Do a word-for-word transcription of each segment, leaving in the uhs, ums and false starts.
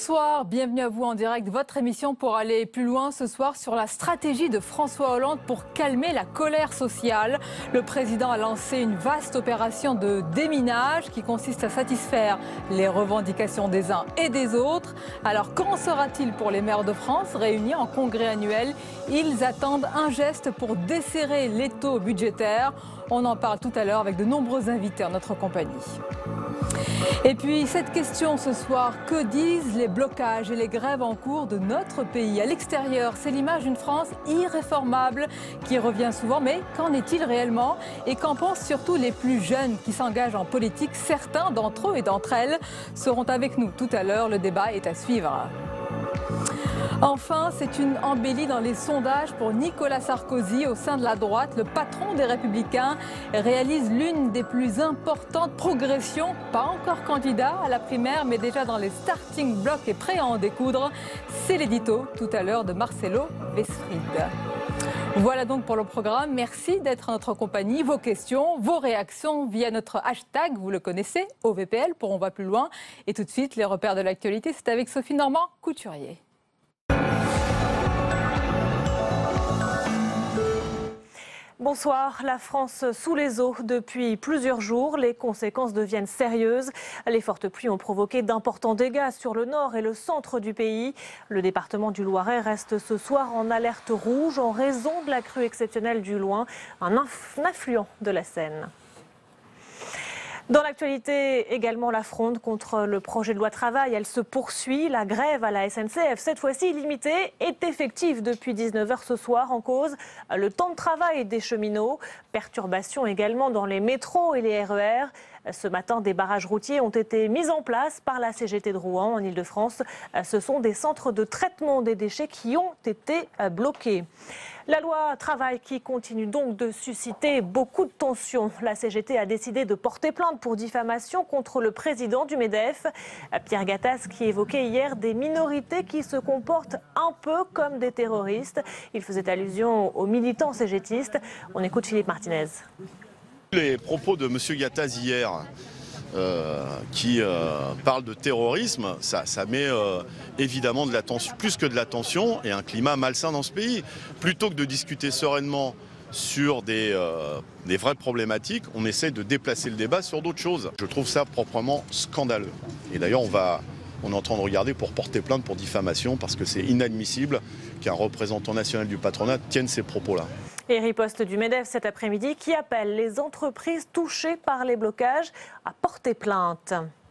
Bonsoir, bienvenue à vous en direct, votre émission pour aller plus loin ce soir sur la stratégie de François Hollande pour calmer la colère sociale. Le président a lancé une vaste opération de déminage qui consiste à satisfaire les revendications des uns et des autres. Alors qu'en sera-t-il pour les maires de France réunis en congrès annuel? Ils attendent un geste pour desserrer l'étau budgétaire. On en parle tout à l'heure avec de nombreux invités en notre compagnie. Et puis cette question ce soir, que disent les blocages et les grèves en cours de notre pays? À l'extérieur, c'est l'image d'une France irréformable qui revient souvent, mais qu'en est-il réellement? Et qu'en pensent surtout les plus jeunes qui s'engagent en politique? Certains d'entre eux et d'entre elles seront avec nous tout à l'heure, le débat est à suivre. Enfin, c'est une embellie dans les sondages pour Nicolas Sarkozy au sein de la droite. Le patron des Républicains réalise l'une des plus importantes progressions, pas encore candidat à la primaire, mais déjà dans les starting blocks et prêt à en découdre. C'est l'édito tout à l'heure de Marcelo Westfried. Voilà donc pour le programme. Merci d'être en notre compagnie. Vos questions, vos réactions via notre hashtag, vous le connaissez, O V P L pour On va plus loin. Et tout de suite, les repères de l'actualité, c'est avec Sophie Normand-Couturier. Bonsoir. La France sous les eaux depuis plusieurs jours. Les conséquences deviennent sérieuses. Les fortes pluies ont provoqué d'importants dégâts sur le nord et le centre du pays. Le département du Loiret reste ce soir en alerte rouge en raison de la crue exceptionnelle du Loing, un affluent de la Seine. Dans l'actualité, également la fronde contre le projet de loi travail. Elle se poursuit. La grève à la S N C F, cette fois-ci limitée, est effective depuis dix-neuf heures ce soir. En cause, le temps de travail des cheminots. Perturbations également dans les métros et les R E R. Ce matin, des barrages routiers ont été mis en place par la C G T de Rouen en Ile-de-France. Ce sont des centres de traitement des déchets qui ont été bloqués. La loi travail qui continue donc de susciter beaucoup de tensions. La C G T a décidé de porter plainte pour diffamation contre le président du MEDEF, Pierre Gattaz, qui évoquait hier des minorités qui se comportent un peu comme des terroristes. Il faisait allusion aux militants cégétistes. On écoute Philippe Martinez. Les propos de M. Gattaz hier, euh, qui euh, parle de terrorisme, ça, ça met euh, évidemment de la tension, plus que de la tension et un climat malsain dans ce pays. Plutôt que de discuter sereinement sur des, euh, des vraies problématiques, on essaie de déplacer le débat sur d'autres choses. Je trouve ça proprement scandaleux. Et d'ailleurs, on, va, on est en train de regarder pour porter plainte pour diffamation parce que c'est inadmissible qu'un représentant national du patronat tienne ces propos-là. Et riposte du MEDEF cet après-midi qui appelle les entreprises touchées par les blocages à porter plainte.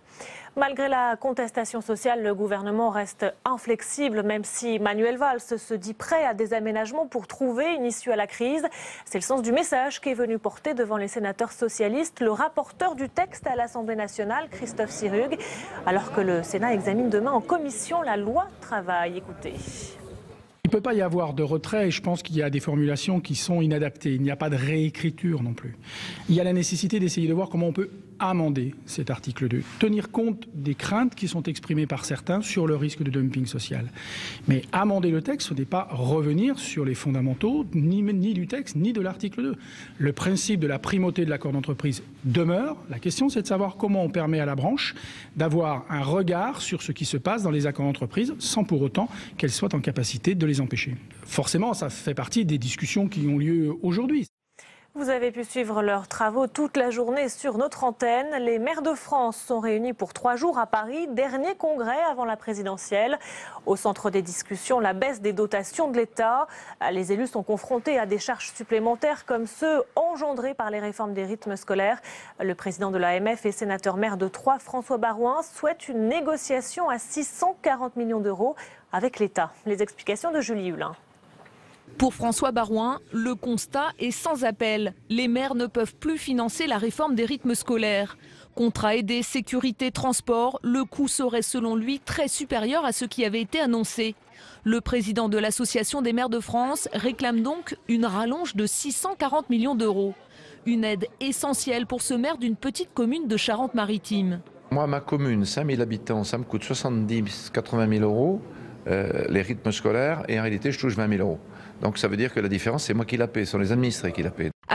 Malgré la contestation sociale, le gouvernement reste inflexible, même si Manuel Valls se dit prêt à des aménagements pour trouver une issue à la crise. C'est le sens du message qu'est venu porter devant les sénateurs socialistes le rapporteur du texte à l'Assemblée nationale, Christophe Sirugue, alors que le Sénat examine demain en commission la loi travail. Écoutez. Il ne peut pas y avoir de retrait et je pense qu'il y a des formulations qui sont inadaptées. Il n'y a pas de réécriture non plus. Il y a la nécessité d'essayer de voir comment on peut amender cet article deux, tenir compte des craintes qui sont exprimées par certains sur le risque de dumping social. Mais amender le texte, ce n'est pas revenir sur les fondamentaux ni, ni du texte ni de l'article deux. Le principe de la primauté de l'accord d'entreprise demeure. La question, c'est de savoir comment on permet à la branche d'avoir un regard sur ce qui se passe dans les accords d'entreprise sans pour autant qu'elle soit en capacité de les empêcher. Forcément, ça fait partie des discussions qui ont lieu aujourd'hui. Vous avez pu suivre leurs travaux toute la journée sur notre antenne. Les maires de France sont réunis pour trois jours à Paris, dernier congrès avant la présidentielle. Au centre des discussions, la baisse des dotations de l'État. Les élus sont confrontés à des charges supplémentaires comme ceux engendrés par les réformes des rythmes scolaires. Le président de l'A M F et sénateur maire de Troyes, François Baroin, souhaite une négociation à six cent quarante millions d'euros avec l'État. Les explications de Julie Hulin. Pour François Baroin, le constat est sans appel. Les maires ne peuvent plus financer la réforme des rythmes scolaires. Contrats aidés, sécurité, transport, le coût serait selon lui très supérieur à ce qui avait été annoncé. Le président de l'Association des maires de France réclame donc une rallonge de six cent quarante millions d'euros. Une aide essentielle pour ce maire d'une petite commune de Charente-Maritime. Moi, ma commune, cinq mille habitants, ça me coûte soixante-dix à quatre-vingt mille euros, euh, les rythmes scolaires, et en réalité, je touche vingt mille euros. Donc ça veut dire que la différence, c'est moi qui la paie, ce sont les administrés qui la paient.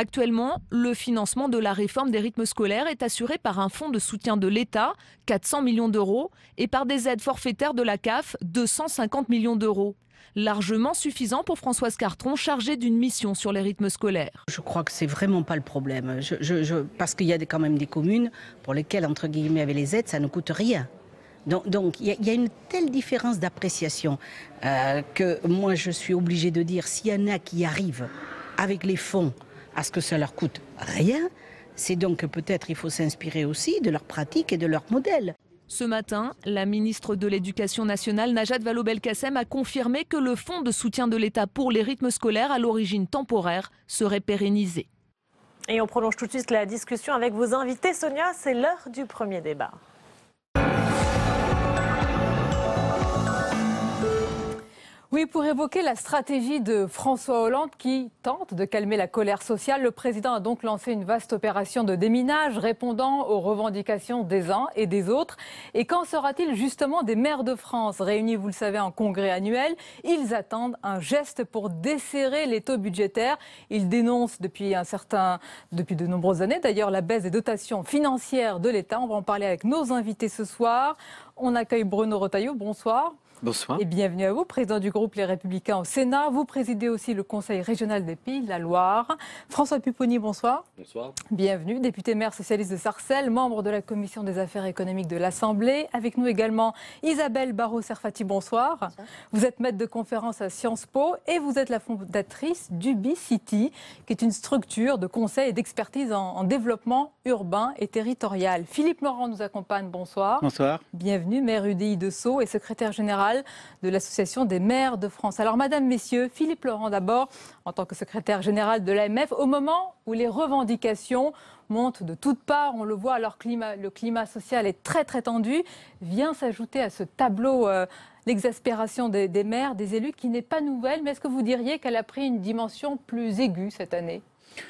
Actuellement, le financement de la réforme des rythmes scolaires est assuré par un fonds de soutien de l'État, quatre cents millions d'euros, et par des aides forfaitaires de la C A F, deux cent cinquante millions d'euros. Largement suffisant pour Françoise Cartron, chargée d'une mission sur les rythmes scolaires. Je crois que c'est vraiment pas le problème, je, je, je, parce qu'il y a des, quand même des communes pour lesquelles, entre guillemets, avec les aides, ça ne coûte rien. Donc, donc il y, y a une telle différence d'appréciation euh, que moi, je suis obligée de dire, s'il y en a qui arrivent avec les fonds à ce que ça leur coûte rien, c'est donc que peut-être il faut s'inspirer aussi de leurs pratiques et de leurs modèles. Ce matin, la ministre de l'Éducation nationale, Najat Vallaud-Belkacem, a confirmé que le fonds de soutien de l'État pour les rythmes scolaires, à l'origine temporaire, serait pérennisé. Et on prolonge tout de suite la discussion avec vos invités. Sonia, c'est l'heure du premier débat. Oui, pour évoquer la stratégie de François Hollande qui tente de calmer la colère sociale, le président a donc lancé une vaste opération de déminage répondant aux revendications des uns et des autres. Et qu'en sera-t-il justement des maires de France réunis, vous le savez, en congrès annuel? Ils attendent un geste pour desserrer les taux budgétaires. Ils dénoncent depuis un certain, depuis de nombreuses années d'ailleurs la baisse des dotations financières de l'État. On va en parler avec nos invités ce soir. On accueille Bruno Retailleau, bonsoir. Bonsoir. Et bienvenue à vous, président du groupe Les Républicains au Sénat. Vous présidez aussi le Conseil régional des Pays de la Loire. François Pupponi, bonsoir. Bonsoir. Bienvenue, député maire socialiste de Sarcelles, membre de la Commission des affaires économiques de l'Assemblée. Avec nous également Isabelle Barraud-Serfati, bonsoir. bonsoir. Vous êtes maître de conférence à Sciences Po et vous êtes la fondatrice d'Ubicity, qui est une structure de conseil et d'expertise en, en développement urbain et territorial. Philippe Laurent nous accompagne, bonsoir. Bonsoir. Bienvenue, maire U D I de Sceaux et secrétaire général de l'Association des maires de France. Alors, madame, messieurs, Philippe Laurent d'abord, en tant que secrétaire général de l'A M F, au moment où les revendications montent de toutes parts, on le voit, alors climat, le climat social est très très tendu, vient s'ajouter à ce tableau euh, l'exaspération des, des maires, des élus, qui n'est pas nouvelle, mais est-ce que vous diriez qu'elle a pris une dimension plus aiguë cette année ?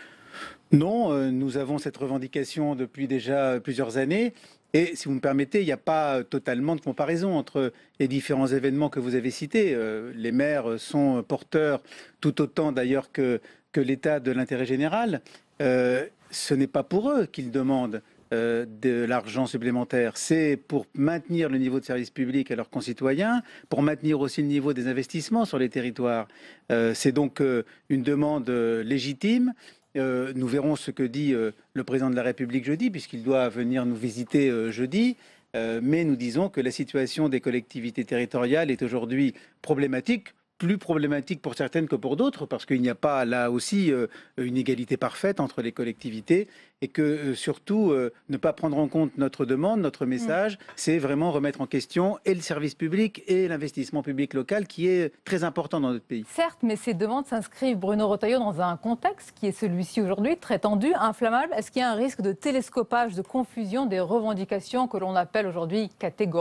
Non, euh, nous avons cette revendication depuis déjà plusieurs années. Et si vous me permettez, il n'y a pas totalement de comparaison entre les différents événements que vous avez cités. Euh, les maires sont porteurs tout autant d'ailleurs que, que l'État de l'intérêt général. Euh, ce n'est pas pour eux qu'ils demandent euh, de l'argent supplémentaire. C'est pour maintenir le niveau de service public à leurs concitoyens, pour maintenir aussi le niveau des investissements sur les territoires. Euh, c'est donc euh, une demande euh, légitime. Euh, nous verrons ce que dit euh, le président de la République jeudi, puisqu'il doit venir nous visiter euh, jeudi. Euh, mais nous disons que la situation des collectivités territoriales est aujourd'hui problématique, plus problématique pour certaines que pour d'autres, parce qu'il n'y a pas là aussi euh, une égalité parfaite entre les collectivités, et que euh, surtout euh, ne pas prendre en compte notre demande, notre message, mmh. c'est vraiment remettre en question et le service public et l'investissement public local qui est très important dans notre pays. Certes, mais ces demandes s'inscrivent, Bruno Retailleau, dans un contexte qui est celui-ci aujourd'hui, très tendu, inflammable. Est-ce qu'il y a un risque de télescopage, de confusion des revendications que l'on appelle aujourd'hui catégorielles ?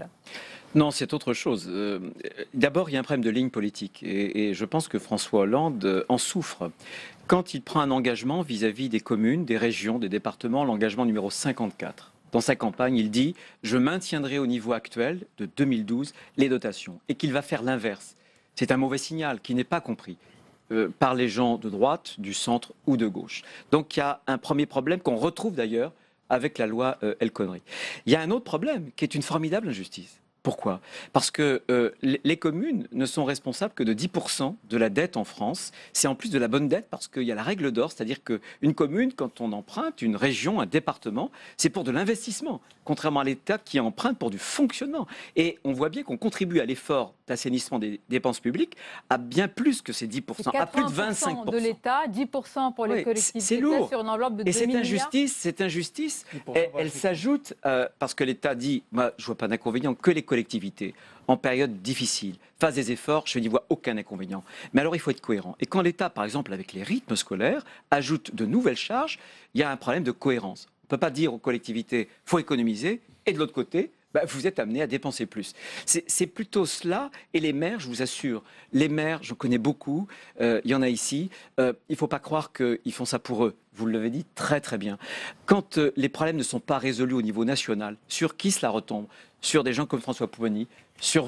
Non, c'est autre chose. Euh, D'abord, il y a un problème de ligne politique. Et, et je pense que François Hollande en souffre. Quand il prend un engagement vis-à-vis des communes, des régions, des départements, l'engagement numéro cinquante-quatre, dans sa campagne, il dit « Je maintiendrai au niveau actuel de deux mille douze les dotations » et qu'il va faire l'inverse. C'est un mauvais signal qui n'est pas compris euh, par les gens de droite, du centre ou de gauche. Donc il y a un premier problème qu'on retrouve d'ailleurs avec la loi euh, El Khomri. Il y a un autre problème qui est une formidable injustice. Pourquoi ? Parce que euh, les communes ne sont responsables que de dix pour cent de la dette en France. C'est en plus de la bonne dette parce qu'il y a la règle d'or, c'est-à-dire qu'une commune, quand on emprunte, une région, un département, c'est pour de l'investissement, contrairement à l'État qui emprunte pour du fonctionnement. Et on voit bien qu'on contribue à l'effort d'assainissement des dépenses publiques à bien plus que ces dix pour cent, à plus de vingt-cinq pour cent. De l'État, dix pour cent pour les oui, collectivités, c'est lourd. Sur une enveloppe de Et cette injustice, cette injustice, elle, elle s'ajoute euh, parce que l'État dit, moi je ne vois pas d'inconvénient que les collectivités, en période difficile, fassent des efforts, je n'y vois aucun inconvénient. Mais alors il faut être cohérent. Et quand l'État, par exemple, avec les rythmes scolaires, ajoute de nouvelles charges, il y a un problème de cohérence. On ne peut pas dire aux collectivités, il faut économiser, et de l'autre côté, bah, vous êtes amené à dépenser plus. C'est plutôt cela. Et les maires, je vous assure, les maires, je connais beaucoup, euh, il y en a ici, euh, il ne faut pas croire qu'ils font ça pour eux. Vous l'avez dit très très bien. Quand euh, les problèmes ne sont pas résolus au niveau national, sur qui cela retombe ? Sur des gens comme François Pupponi, sur vous,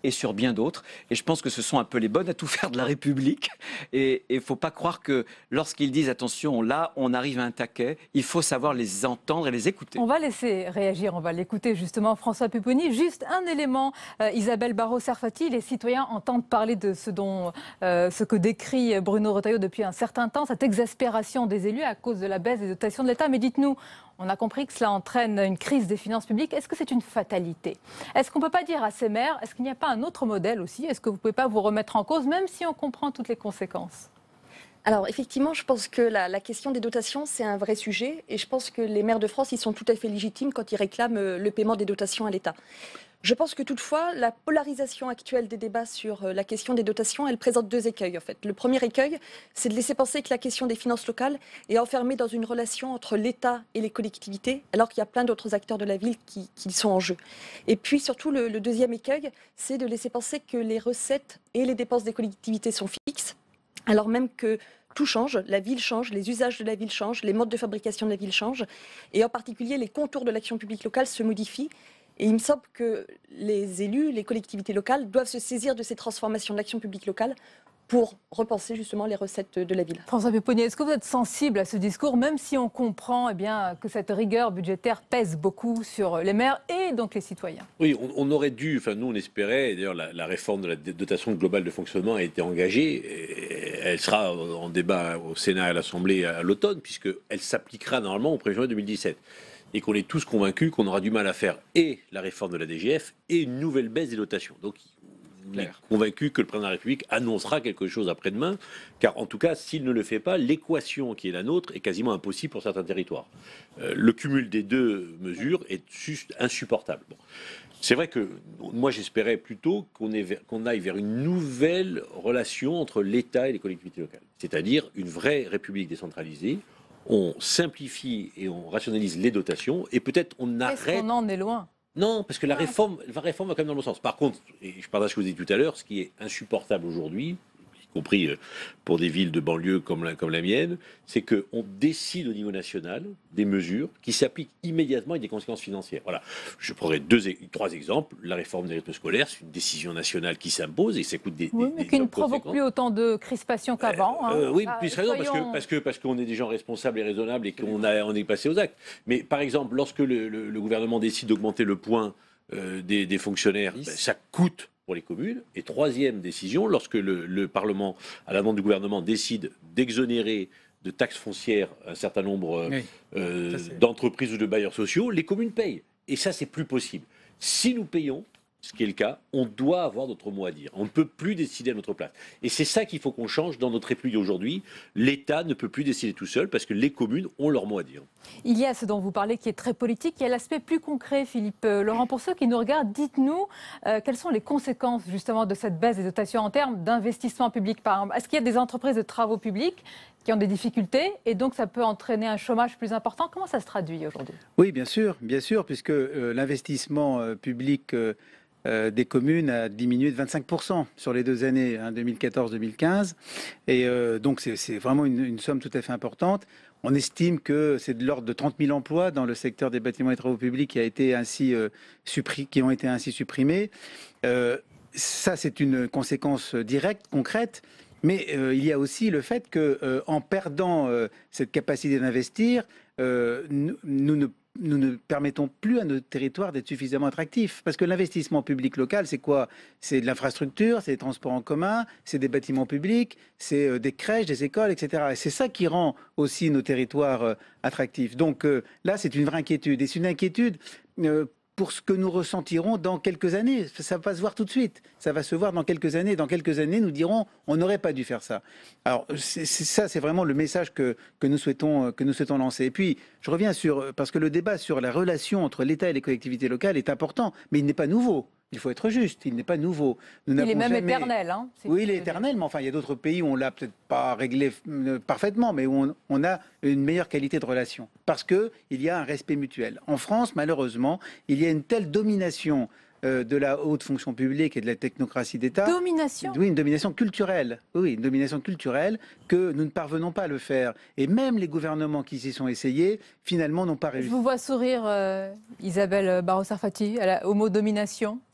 et sur bien d'autres. Et je pense que ce sont un peu les bonnes à tout faire de la République. Et il ne faut pas croire que lorsqu'ils disent attention, là, on arrive à un taquet, il faut savoir les entendre et les écouter. On va laisser réagir, on va l'écouter justement. François Pupponi, juste un élément. Euh, Isabelle Barrot-Serfati, les citoyens entendent parler de ce, dont, euh, ce que décrit Bruno Retailleau depuis un certain temps, cette exaspération des élus à cause de la baisse des dotations de l'État. Mais dites-nous, on a compris que cela entraîne une crise des finances publiques. Est-ce que c'est une fatalité? Est-ce qu'on ne peut pas dire à ces maires, est-ce qu'il n'y a pas un autre modèle aussi? Est-ce que vous ne pouvez pas vous remettre en cause, même si on comprend toutes les conséquences? Alors effectivement, je pense que la, la question des dotations, c'est un vrai sujet. Et je pense que les maires de France, ils sont tout à fait légitimes quand ils réclament le paiement des dotations à l'État. Je pense que toutefois, la polarisation actuelle des débats sur la question des dotations, elle présente deux écueils en fait. Le premier écueil, c'est de laisser penser que la question des finances locales est enfermée dans une relation entre l'État et les collectivités, alors qu'il y a plein d'autres acteurs de la ville qui, qui sont en jeu. Et puis surtout, le, le deuxième écueil, c'est de laisser penser que les recettes et les dépenses des collectivités sont fixes, alors même que tout change, la ville change, les usages de la ville changent, les modes de fabrication de la ville changent, et en particulier les contours de l'action publique locale se modifient. Et il me semble que les élus, les collectivités locales doivent se saisir de ces transformations de l'action publique locale pour repenser justement les recettes de la ville. François Pupponi, est-ce que vous êtes sensible à ce discours, même si on comprend eh bien, que cette rigueur budgétaire pèse beaucoup sur les maires et donc les citoyens? Oui, on, on aurait dû, enfin nous on espérait, d'ailleurs la, la réforme de la dotation globale de fonctionnement a été engagée, et elle sera en débat au Sénat et à l'Assemblée à l'automne, puisqu'elle s'appliquera normalement au premier janvier deux mille dix-sept. Et qu'on est tous convaincus qu'on aura du mal à faire et la réforme de la D G F et une nouvelle baisse des dotations. Donc, on est convaincus que le président de la République annoncera quelque chose après-demain, car en tout cas, s'il ne le fait pas, l'équation qui est la nôtre est quasiment impossible pour certains territoires. Euh, le cumul des deux mesures est juste insupportable. Bon. C'est vrai que moi, j'espérais plutôt qu'on qu'on aille vers une nouvelle relation entre l'État et les collectivités locales, c'est-à-dire une vraie République décentralisée. On simplifie et on rationalise les dotations et peut-être on arrête... Est-ce qu'on en est loin? Non, parce que la réforme, la réforme va quand même dans le bon sens. Par contre, et je partage ce que vous avez dit tout à l'heure, ce qui est insupportable aujourd'hui, y compris pour des villes de banlieue comme la, comme la mienne, c'est qu'on décide au niveau national des mesures qui s'appliquent immédiatement avec des conséquences financières. Voilà. Je prendrai deux, trois exemples. La réforme des rythmes scolaires, c'est une décision nationale qui s'impose et ça coûte des... Oui, des, mais des qui ne provoque plus autant de crispation qu'avant. Euh, euh, hein. oui, ah, plus raison, soyons... parce que parce que parce qu'on est des gens responsables et raisonnables et qu'on a on est passé aux actes. Mais par exemple, lorsque le, le, le gouvernement décide d'augmenter le point euh, des, des fonctionnaires, ben, ça coûte pour les communes. Et troisième décision, lorsque le, le Parlement, à la demande du gouvernement, décide d'exonérer de taxes foncières un certain nombre oui, euh, d'entreprises ou de bailleurs sociaux, les communes payent. Et ça, c'est plus possible. Si nous payons, ce qui est le cas, on doit avoir notre mot à dire. On ne peut plus décider à notre place. Et c'est ça qu'il faut qu'on change dans notre République aujourd'hui. L'État ne peut plus décider tout seul parce que les communes ont leur mot à dire. Il y a ce dont vous parlez qui est très politique, il y a l'aspect plus concret, Philippe euh, Laurent. Pour ceux qui nous regardent, dites-nous euh, quelles sont les conséquences justement de cette baisse des dotations en termes d'investissement public, par exemple. Est-ce qu'il y a des entreprises de travaux publics qui ont des difficultés et donc ça peut entraîner un chômage plus important? Comment ça se traduit aujourd'hui? Oui, bien sûr, bien sûr, puisque euh, l'investissement euh, public euh, Euh, des communes a diminué de vingt-cinq pour cent sur les deux années, hein, deux mille quatorze deux mille quinze. Et euh, donc, c'est vraiment une, une somme tout à fait importante. On estime que c'est de l'ordre de trente mille emplois dans le secteur des bâtiments et travaux publics qui, a été ainsi, euh, suppri- qui ont été ainsi supprimés. Euh, ça, c'est une conséquence directe, concrète. Mais euh, il y a aussi le fait que, euh, en perdant euh, cette capacité d'investir, euh, nous, nous ne nous ne permettons plus à nos territoires d'être suffisamment attractifs. Parce que l'investissement public local, c'est quoi? C'est de l'infrastructure, c'est des transports en commun, c'est des bâtiments publics, c'est euh, des crèches, des écoles, et cetera. Et c'est ça qui rend aussi nos territoires euh, attractifs. Donc euh, là, c'est une vraie inquiétude. Et c'est une inquiétude euh, pour ce que nous ressentirons dans quelques années. Ça va se voir tout de suite. Ça va se voir dans quelques années. Dans quelques années, nous dirons, on n'aurait pas dû faire ça. Alors, c'est, c'est ça, c'est vraiment le message que, que, nous souhaitons, que nous souhaitons lancer. Et puis, je reviens sur, parce que le débat sur la relation entre l'État et les collectivités locales est important, mais il n'est pas nouveau. Il faut être juste, il n'est pas nouveau. Nous il est même jamais... éternel. Hein, oui, il est éternel, mais enfin, il y a d'autres pays où on ne l'a peut-être pas réglé parfaitement, mais où on, on a une meilleure qualité de relation. Parce qu'il y a un respect mutuel. En France, malheureusement, il y a une telle domination euh, de la haute fonction publique et de la technocratie d'État. Domination ? Oui, une domination culturelle. Oui, une domination culturelle que nous ne parvenons pas à le faire. Et même les gouvernements qui s'y sont essayés, finalement, n'ont pas réussi. Je vous vois sourire, euh, Isabelle Barrot-Serfati, au mot domination.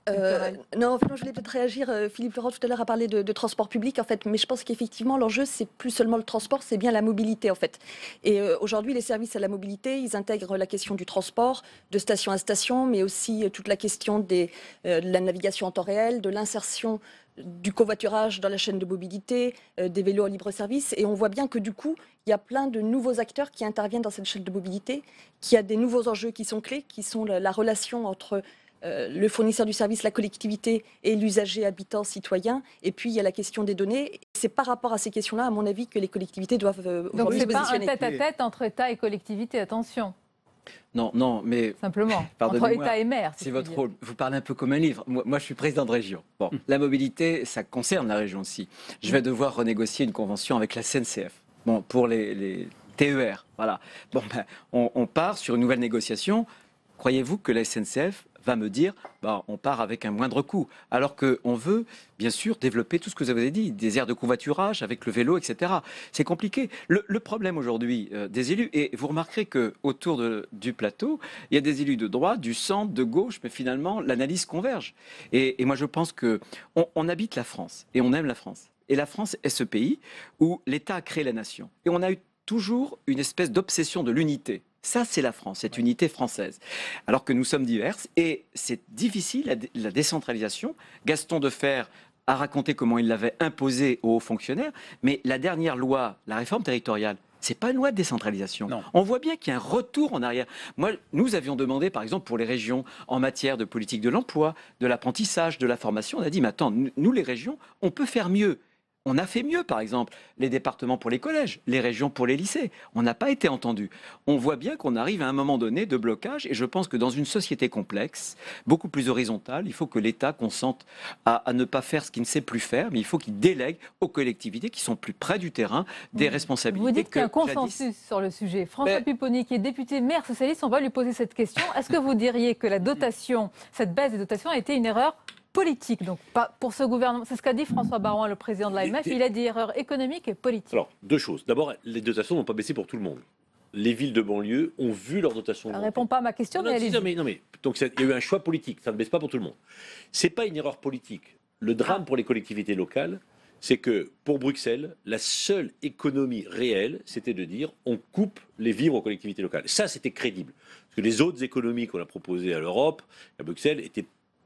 Euh, non, enfin, je voulais peut-être réagir. Euh, Philippe Laurent tout à l'heure a parlé de, de transport public, en fait, mais je pense qu'effectivement l'enjeu c'est plus seulement le transport, c'est bien la mobilité, en fait. Et euh, aujourd'hui, les services à la mobilité, ils intègrent la question du transport, de station à station, mais aussi euh, toute la question des, euh, de la navigation en temps réel, de l'insertion du covoiturage dans la chaîne de mobilité, euh, des vélos en libre service. Et on voit bien que du coup, il y a plein de nouveaux acteurs qui interviennent dans cette chaîne de mobilité, qui a des nouveaux enjeux qui sont clés, qui sont la, la relation entre Euh, le fournisseur du service, la collectivité et l'usager habitant citoyen. Et puis, il y a la question des données. C'est par rapport à ces questions-là, à mon avis, que les collectivités doivent euh, Donc, se c'est pas un positionner. tête-à-tête entre État et collectivité, attention. Non, non, mais... Simplement, entre État et maire. C'est votre rôle. Vous parlez un peu comme un livre. Moi, moi je suis président de région. Bon, la mobilité, ça concerne la région aussi. Je vais devoir renégocier une convention avec la S N C F. Bon, pour les, les T E R, voilà. Bon, ben, on, on part sur une nouvelle négociation. Croyez-vous que la S N C F va me dire, bah, on part avec un moindre coût, alors qu'on veut, bien sûr, développer tout ce que vous avez dit, des aires de covoiturage avec le vélo, et cetera. C'est compliqué. Le, le problème aujourd'hui euh, des élus, et vous remarquerez qu'autour de, du plateau, il y a des élus de droite, du centre, de gauche, mais finalement, l'analyse converge. Et, et moi, je pense qu'on on habite la France, et on aime la France. Et la France est ce pays où l'État a créé la nation. Et on a eu toujours une espèce d'obsession de l'unité. Ça, c'est la France, cette unité française. Alors que nous sommes diverses et c'est difficile, la, dé la décentralisation. Gaston Defferre a raconté comment il l'avait imposé aux hauts fonctionnaires, mais la dernière loi, la réforme territoriale, c'est pas une loi de décentralisation. Non. On voit bien qu'il y a un retour en arrière. Moi, nous avions demandé, par exemple, pour les régions, en matière de politique de l'emploi, de l'apprentissage, de la formation, on a dit, mais attends, nous, les régions, on peut faire mieux. On a fait mieux, par exemple, les départements pour les collèges, les régions pour les lycées. On n'a pas été entendu. On voit bien qu'on arrive à un moment donné de blocage et je pense que dans une société complexe, beaucoup plus horizontale, il faut que l'État consente à, à ne pas faire ce qu'il ne sait plus faire, mais il faut qu'il délègue aux collectivités qui sont plus près du terrain des responsabilités. Vous dites qu'il y a un jadis... consensus sur le sujet. François Mais... Pupponi, qui est député maire socialiste, on va lui poser cette question. Est-ce que vous diriez que la dotation, cette baisse des dotations a été une erreur politique, donc pas pour ce gouvernement? C'est ce qu'a dit François Baroin, le président de l'A M F. Il a dit erreur économique et politique. Alors, deux choses. D'abord, les dotations n'ont pas baissé pour tout le monde. Les villes de banlieue ont vu leurs dotations. Ça ne répond pas à ma question, non, mais non, allez-y. Non, mais, non, mais donc il y a eu un choix politique. Ça ne baisse pas pour tout le monde. C'est pas une erreur politique. Le drame pour les collectivités locales, c'est que pour Bruxelles, la seule économie réelle, c'était de dire on coupe les vivres aux collectivités locales. Ça, c'était crédible. Parce que les autres économies qu'on a proposées à l'Europe, à Bruxelles, étaient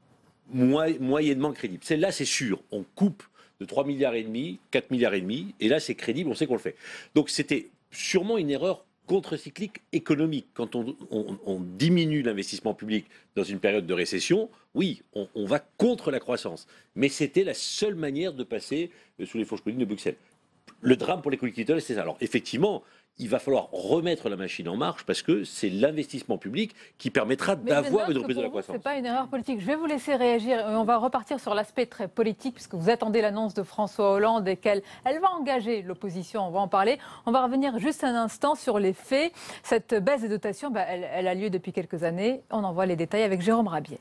moyennement crédible. Celle-là, c'est sûr. On coupe de trois milliards et demi, quatre milliards et demi, et là, c'est crédible, on sait qu'on le fait. Donc, c'était sûrement une erreur contre-cyclique économique. Quand on, on, on diminue l'investissement public dans une période de récession, oui, on, on va contre la croissance. Mais c'était la seule manière de passer sous les fourches collines de Bruxelles. Le drame pour les collectivités, c'est ça. Alors, effectivement, il va falloir remettre la machine en marche parce que c'est l'investissement public qui permettra d'avoir une reprise de la croissance. Ce n'est pas une erreur politique. Je vais vous laisser réagir. On va repartir sur l'aspect très politique puisque vous attendez l'annonce de François Hollande et qu'elle elle va engager l'opposition. On va en parler. On va revenir juste un instant sur les faits. Cette baisse des dotations, bah, elle, elle a lieu depuis quelques années. On en voit les détails avec Jérôme Rabier.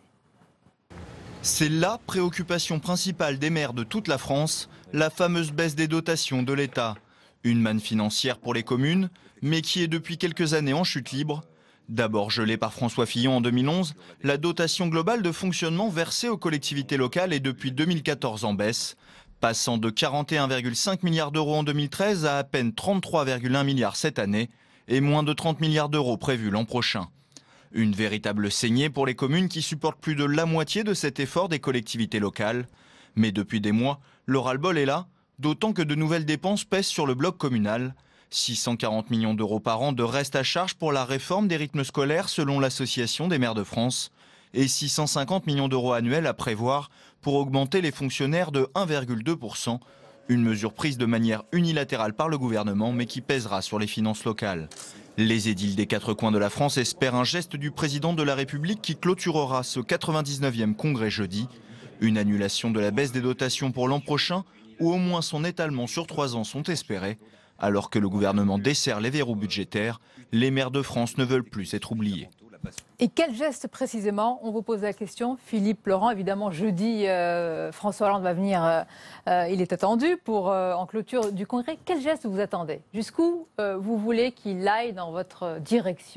C'est la préoccupation principale des maires de toute la France, la fameuse baisse des dotations de l'État. Une manne financière pour les communes, mais qui est depuis quelques années en chute libre. D'abord gelée par François Fillon en deux mille onze, la dotation globale de fonctionnement versée aux collectivités locales est depuis deux mille quatorze en baisse, passant de quarante et un virgule cinq milliards d'euros en deux mille treize à à peine trente-trois virgule un milliards cette année et moins de trente milliards d'euros prévus l'an prochain. Une véritable saignée pour les communes qui supportent plus de la moitié de cet effort des collectivités locales. Mais depuis des mois, le ras-le-bol est là, d'autant que de nouvelles dépenses pèsent sur le bloc communal. six cent quarante millions d'euros par an de reste à charge pour la réforme des rythmes scolaires selon l'Association des maires de France et six cent cinquante millions d'euros annuels à prévoir pour augmenter les fonctionnaires de un virgule deux pour cent. Une mesure prise de manière unilatérale par le gouvernement mais qui pèsera sur les finances locales. Les édiles des quatre coins de la France espèrent un geste du président de la République qui clôturera ce quatre-vingt-dix-neuvième congrès jeudi. Une annulation de la baisse des dotations pour l'an prochain ou au moins son étalement sur trois ans sont espérés. Alors que le gouvernement desserre les verrous budgétaires, les maires de France ne veulent plus être oubliés. Et quel geste précisément? On vous pose la question. Philippe Laurent, évidemment, jeudi, euh, François Hollande va venir, euh, euh, il est attendu pour, euh, en clôture du Congrès. Quel geste vous attendez? Jusqu'où euh, vous voulez qu'il aille dans votre direction?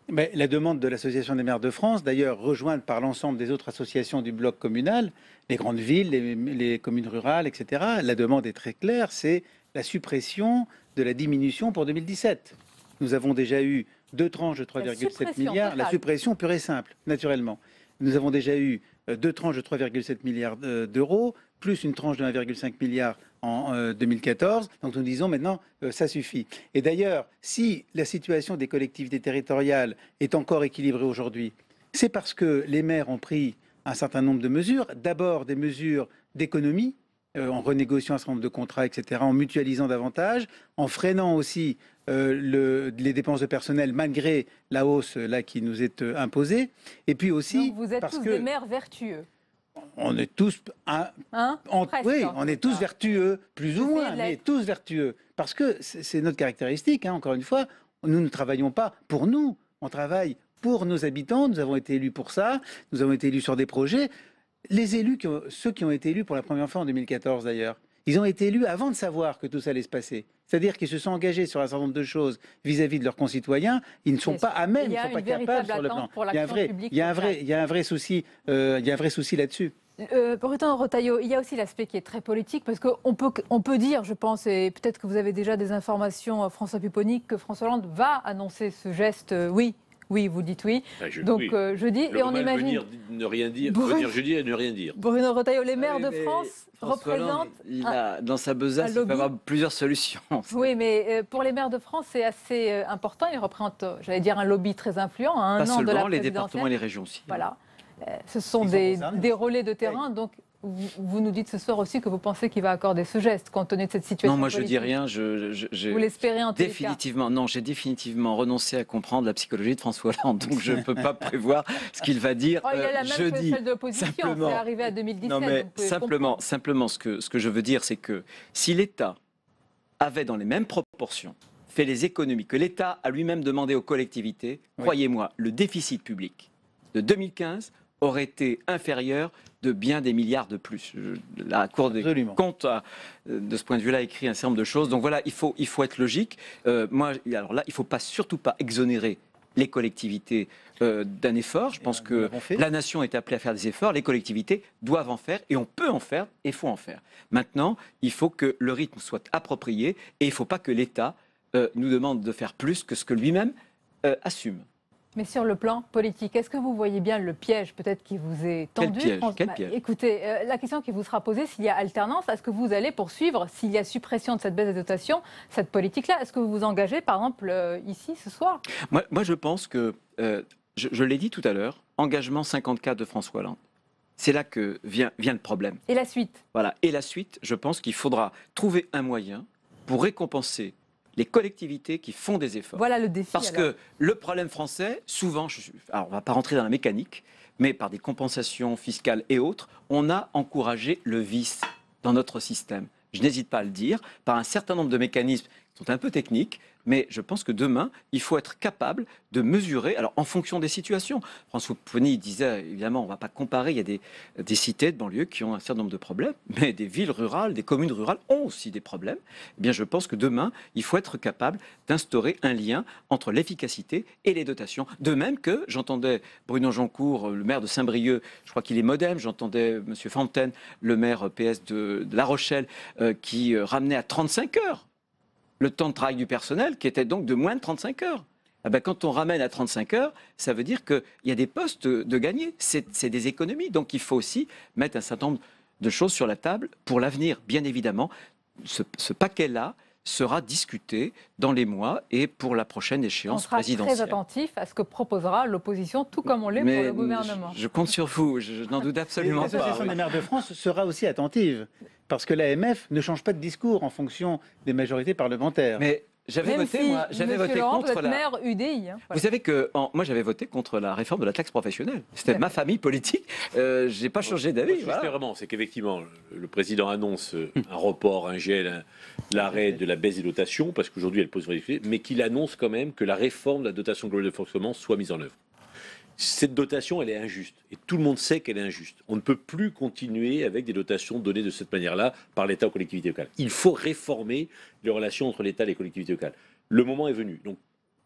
Mais la demande de l'Association des maires de France, d'ailleurs rejointe par l'ensemble des autres associations du bloc communal, les grandes villes, les, les communes rurales, et cetera, la demande est très claire, c'est la suppression de la diminution pour deux mille dix-sept. Nous avons déjà eu deux tranches de trois virgule sept milliards, totale. La suppression pure et simple, naturellement. Nous avons déjà eu deux tranches de trois virgule sept milliards d'euros, plus une tranche de un virgule cinq milliard en euh, deux mille quatorze. Donc nous disons maintenant, euh, ça suffit. Et d'ailleurs, si la situation des collectivités territoriales est encore équilibrée aujourd'hui, c'est parce que les maires ont pris un certain nombre de mesures. D'abord, des mesures d'économie, euh, en renégociant un certain nombre de contrats, et cetera, en mutualisant davantage, en freinant aussi euh, le, les dépenses de personnel malgré la hausse là, qui nous est euh, imposée. Et puis aussi... Donc vous êtes parce tous que des maires vertueux. On est tous, un, hein en, Presque, oui, hein. on est tous vertueux, plus ou moins, mais tous vertueux. Parce que c'est notre caractéristique, hein, encore une fois, nous ne travaillons pas pour nous, on travaille pour nos habitants, nous avons été élus pour ça, nous avons été élus sur des projets. Les élus, qui ont, ceux qui ont été élus pour la première fois en deux mille quatorze d'ailleurs, ils ont été élus avant de savoir que tout ça allait se passer. C'est-à-dire qu'ils se sont engagés sur un certain nombre de choses vis-à-vis de leurs concitoyens. Ils ne sont pas à même, ils ne sont pas capables sur le plan. Il y a un vrai, il y a un vrai, il y a un vrai souci, euh, il y a un vrai souci là-dessus. Euh, Bruno Retailleau, il y a aussi l'aspect qui est très politique, parce qu'on peut, on peut dire, je pense, et peut-être que vous avez déjà des informations, François Pupponi, que François Hollande va annoncer ce geste, euh, oui. Oui, vous dites oui. Ah, je, Donc oui. euh, jeudi, le et on imagine. Venir, ne rien dire, Bruno... venir jeudi et ne rien dire. Bruno Retailleau, les maires oui, de France représentent. Il a, dans sa besace, il peut avoir plusieurs solutions. Oui, mais euh, pour les maires de France, c'est assez euh, important. Ils représentent, euh, j'allais dire, un lobby très influent, à un Pas an de la seulement, les présidentielle. départements et les régions aussi. Voilà. Euh, ce sont des, des relais de terrain. Donc, vous, vous nous dites ce soir aussi que vous pensez qu'il va accorder ce geste, compte tenu de cette situation. Non, moi politique. je dis rien. Je, je, je, vous l'espérez en tout cas. Définitivement, non, j'ai définitivement renoncé à comprendre la psychologie de François Hollande, donc je ne peux pas prévoir ce qu'il va dire oh, il a la même jeudi. Que celle de l'opposition, c'est arrivé à deux mille dix-sept. Non, mais simplement, simplement, ce que, ce que je veux dire, c'est que si l'État avait dans les mêmes proportions fait les économies que l'État a lui-même demandé aux collectivités, oui. Croyez-moi, le déficit public de deux mille quinze aurait été inférieur de bien des milliards de plus. La Cour des Absolument. comptes, a, de ce point de vue-là, écrit un certain nombre de choses. Donc voilà, il faut, il faut être logique. Euh, moi, alors là, il ne faut pas, surtout pas exonérer les collectivités euh, d'un effort. Je pense que la nation est appelée à faire des efforts. Les collectivités doivent en faire, et on peut en faire, et il faut en faire. Maintenant, il faut que le rythme soit approprié, et il ne faut pas que l'État euh, nous demande de faire plus que ce que lui-même euh, assume. Mais sur le plan politique, est-ce que vous voyez bien le piège peut-être qui vous est tendu? Quel piège, France... Quel bah, piège Écoutez, euh, la question qui vous sera posée, s'il y a alternance, est-ce que vous allez poursuivre, s'il y a suppression de cette baisse des dotations, cette politique-là? Est-ce que vous vous engagez, par exemple, euh, ici, ce soir? moi, moi, je pense que, euh, je, je l'ai dit tout à l'heure, engagement cinquante-quatre de François Hollande. C'est là que vient, vient le problème. Et la suite? Voilà. Et la suite, je pense qu'il faudra trouver un moyen pour récompenser les collectivités qui font des efforts. Voilà le défi. Parce alors. que le problème français, souvent, je, alors on ne va pas rentrer dans la mécanique, mais par des compensations fiscales et autres, on a encouragé le vice dans notre système. Je n'hésite pas à le dire, par un certain nombre de mécanismes qui sont un peu techniques, mais je pense que demain, il faut être capable de mesurer, alors en fonction des situations. François Pupponi disait, évidemment, on ne va pas comparer, il y a des, des cités de banlieue qui ont un certain nombre de problèmes, mais des villes rurales, des communes rurales ont aussi des problèmes. Eh bien, je pense que demain, il faut être capable d'instaurer un lien entre l'efficacité et les dotations. De même que, j'entendais Bruno Joncourt, le maire de Saint-Brieuc, je crois qu'il est modem, j'entendais M. Fontaine, le maire P S de, de La Rochelle, euh, qui euh, ramenait à trente-cinq heures le temps de travail du personnel, qui était donc de moins de trente-cinq heures. Ah ben, quand on ramène à trente-cinq heures, ça veut dire qu'il y a des postes de gagnés. C'est, c'est des économies. Donc il faut aussi mettre un certain nombre de choses sur la table pour l'avenir. Bien évidemment, ce, ce paquet-là sera discuté dans les mois et pour la prochaine échéance présidentielle. On sera très attentif à ce que proposera l'opposition, tout comme on l'est pour le gouvernement. Je, je compte sur vous, je, je n'en doute absolument pas. L'Association des maires de France sera aussi attentive, parce que l'A M F ne change pas de discours en fonction des majorités parlementaires. Mais j'avais voté, si, moi, j'avais voté Laurent, contre la. Maire U D I. Hein, voilà. Vous savez que en, moi, j'avais voté contre la réforme de la taxe professionnelle. C'était ma famille politique. Euh, j'ai pas changé d'avis. Ce voilà. vraiment, c'est qu'effectivement, le président annonce un report, un gel, un, l'arrêt de la baisse des dotations, parce qu'aujourd'hui, elle pose une difficulté, mais qu'il annonce quand même que la réforme de la dotation globale de fonctionnement soit mise en œuvre. Cette dotation, elle est injuste. Et tout le monde sait qu'elle est injuste. On ne peut plus continuer avec des dotations données de cette manière-là par l'État aux collectivités locales. Il faut réformer les relations entre l'État et les collectivités locales. Le moment est venu. Donc,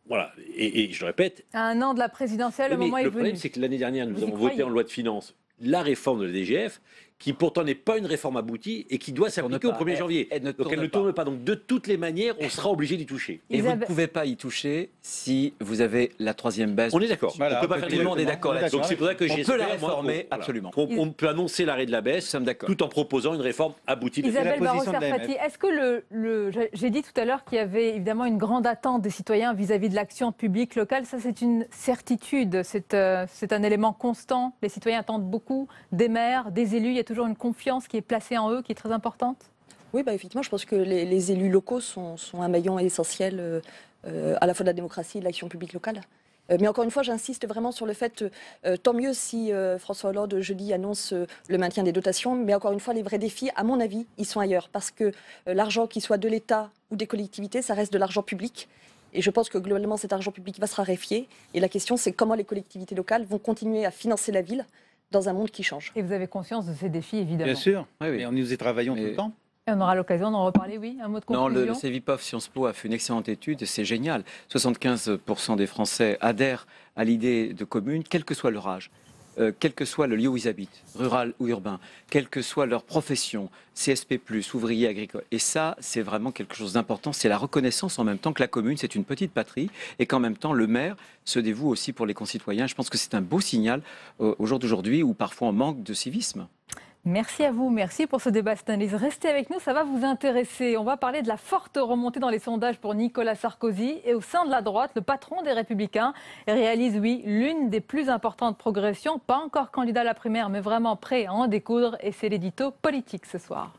Voilà, et, et je le répète. À un an de la présidentielle, le moment est venu. Le problème, c'est que l'année dernière, nous Vous y avons croyez? voté en loi de finances la réforme de la D G F, qui pourtant n'est pas une réforme aboutie et qui doit s'appliquer au premier janvier. Elle ne Donc elle tourne ne tourne pas. Donc de toutes les manières, on sera obligé d'y toucher. Et vous ne pouvez pas y toucher si vous avez la troisième baisse. On est d'accord. Voilà, on ne peut pas faire tout le monde est d'accord là-dessus. Donc c'est pour ça que on peut la j'espère, moi, réformer, voilà, absolument. qu'on on peut annoncer l'arrêt de la baisse, tout en proposant une réforme aboutie. De Isabelle la Barros-Serfati, est-ce que le, le j'ai dit tout à l'heure qu'il y avait évidemment une grande attente des citoyens vis-à-vis de l'action publique locale. Ça, c'est une certitude. C'est euh, c'est un élément constant. Les citoyens attendent beaucoup des maires, des élus. Il y a toujours une confiance qui est placée en eux, qui est très importante. Oui, bah, effectivement, je pense que les, les élus locaux sont, sont un maillon essentiel euh, euh, à la fois de la démocratie et de l'action publique locale. Euh, mais encore une fois, j'insiste vraiment sur le fait, euh, tant mieux si euh, François Hollande jeudi annonce euh, le maintien des dotations, mais encore une fois, les vrais défis, à mon avis, ils sont ailleurs. Parce que euh, l'argent, qu'il soit de l'État ou des collectivités, ça reste de l'argent public. Et je pense que globalement, cet argent public va se raréfier. Et la question, c'est comment les collectivités locales vont continuer à financer la ville dans un monde qui change. Et vous avez conscience de ces défis, évidemment. Bien sûr, oui, oui. et nous y travaillons Mais... tout le temps. Et on aura l'occasion d'en reparler, oui. Un mot de conclusion. Non, le, le Cevipof Sciences Po a fait une excellente étude et c'est génial. soixante-quinze pour cent des Français adhèrent à l'idée de commune, quel que soit leur âge, euh, quel que soit le lieu où ils habitent, rural ou urbain, quelle que soit leur profession, C S P plus, ouvrier, agricole. Et ça, c'est vraiment quelque chose d'important. C'est la reconnaissance en même temps que la commune, c'est une petite patrie et qu'en même temps, le maire se dévoue aussi pour les concitoyens. Je pense que c'est un beau signal euh, au jour d'aujourd'hui où parfois on manque de civisme. Merci à vous, merci pour ce débat, cette analyse. Restez avec nous, ça va vous intéresser. On va parler de la forte remontée dans les sondages pour Nicolas Sarkozy. Et au sein de la droite, le patron des Républicains réalise, oui, l'une des plus importantes progressions. Pas encore candidat à la primaire, mais vraiment prêt à en découdre. Et c'est l'édito politique ce soir.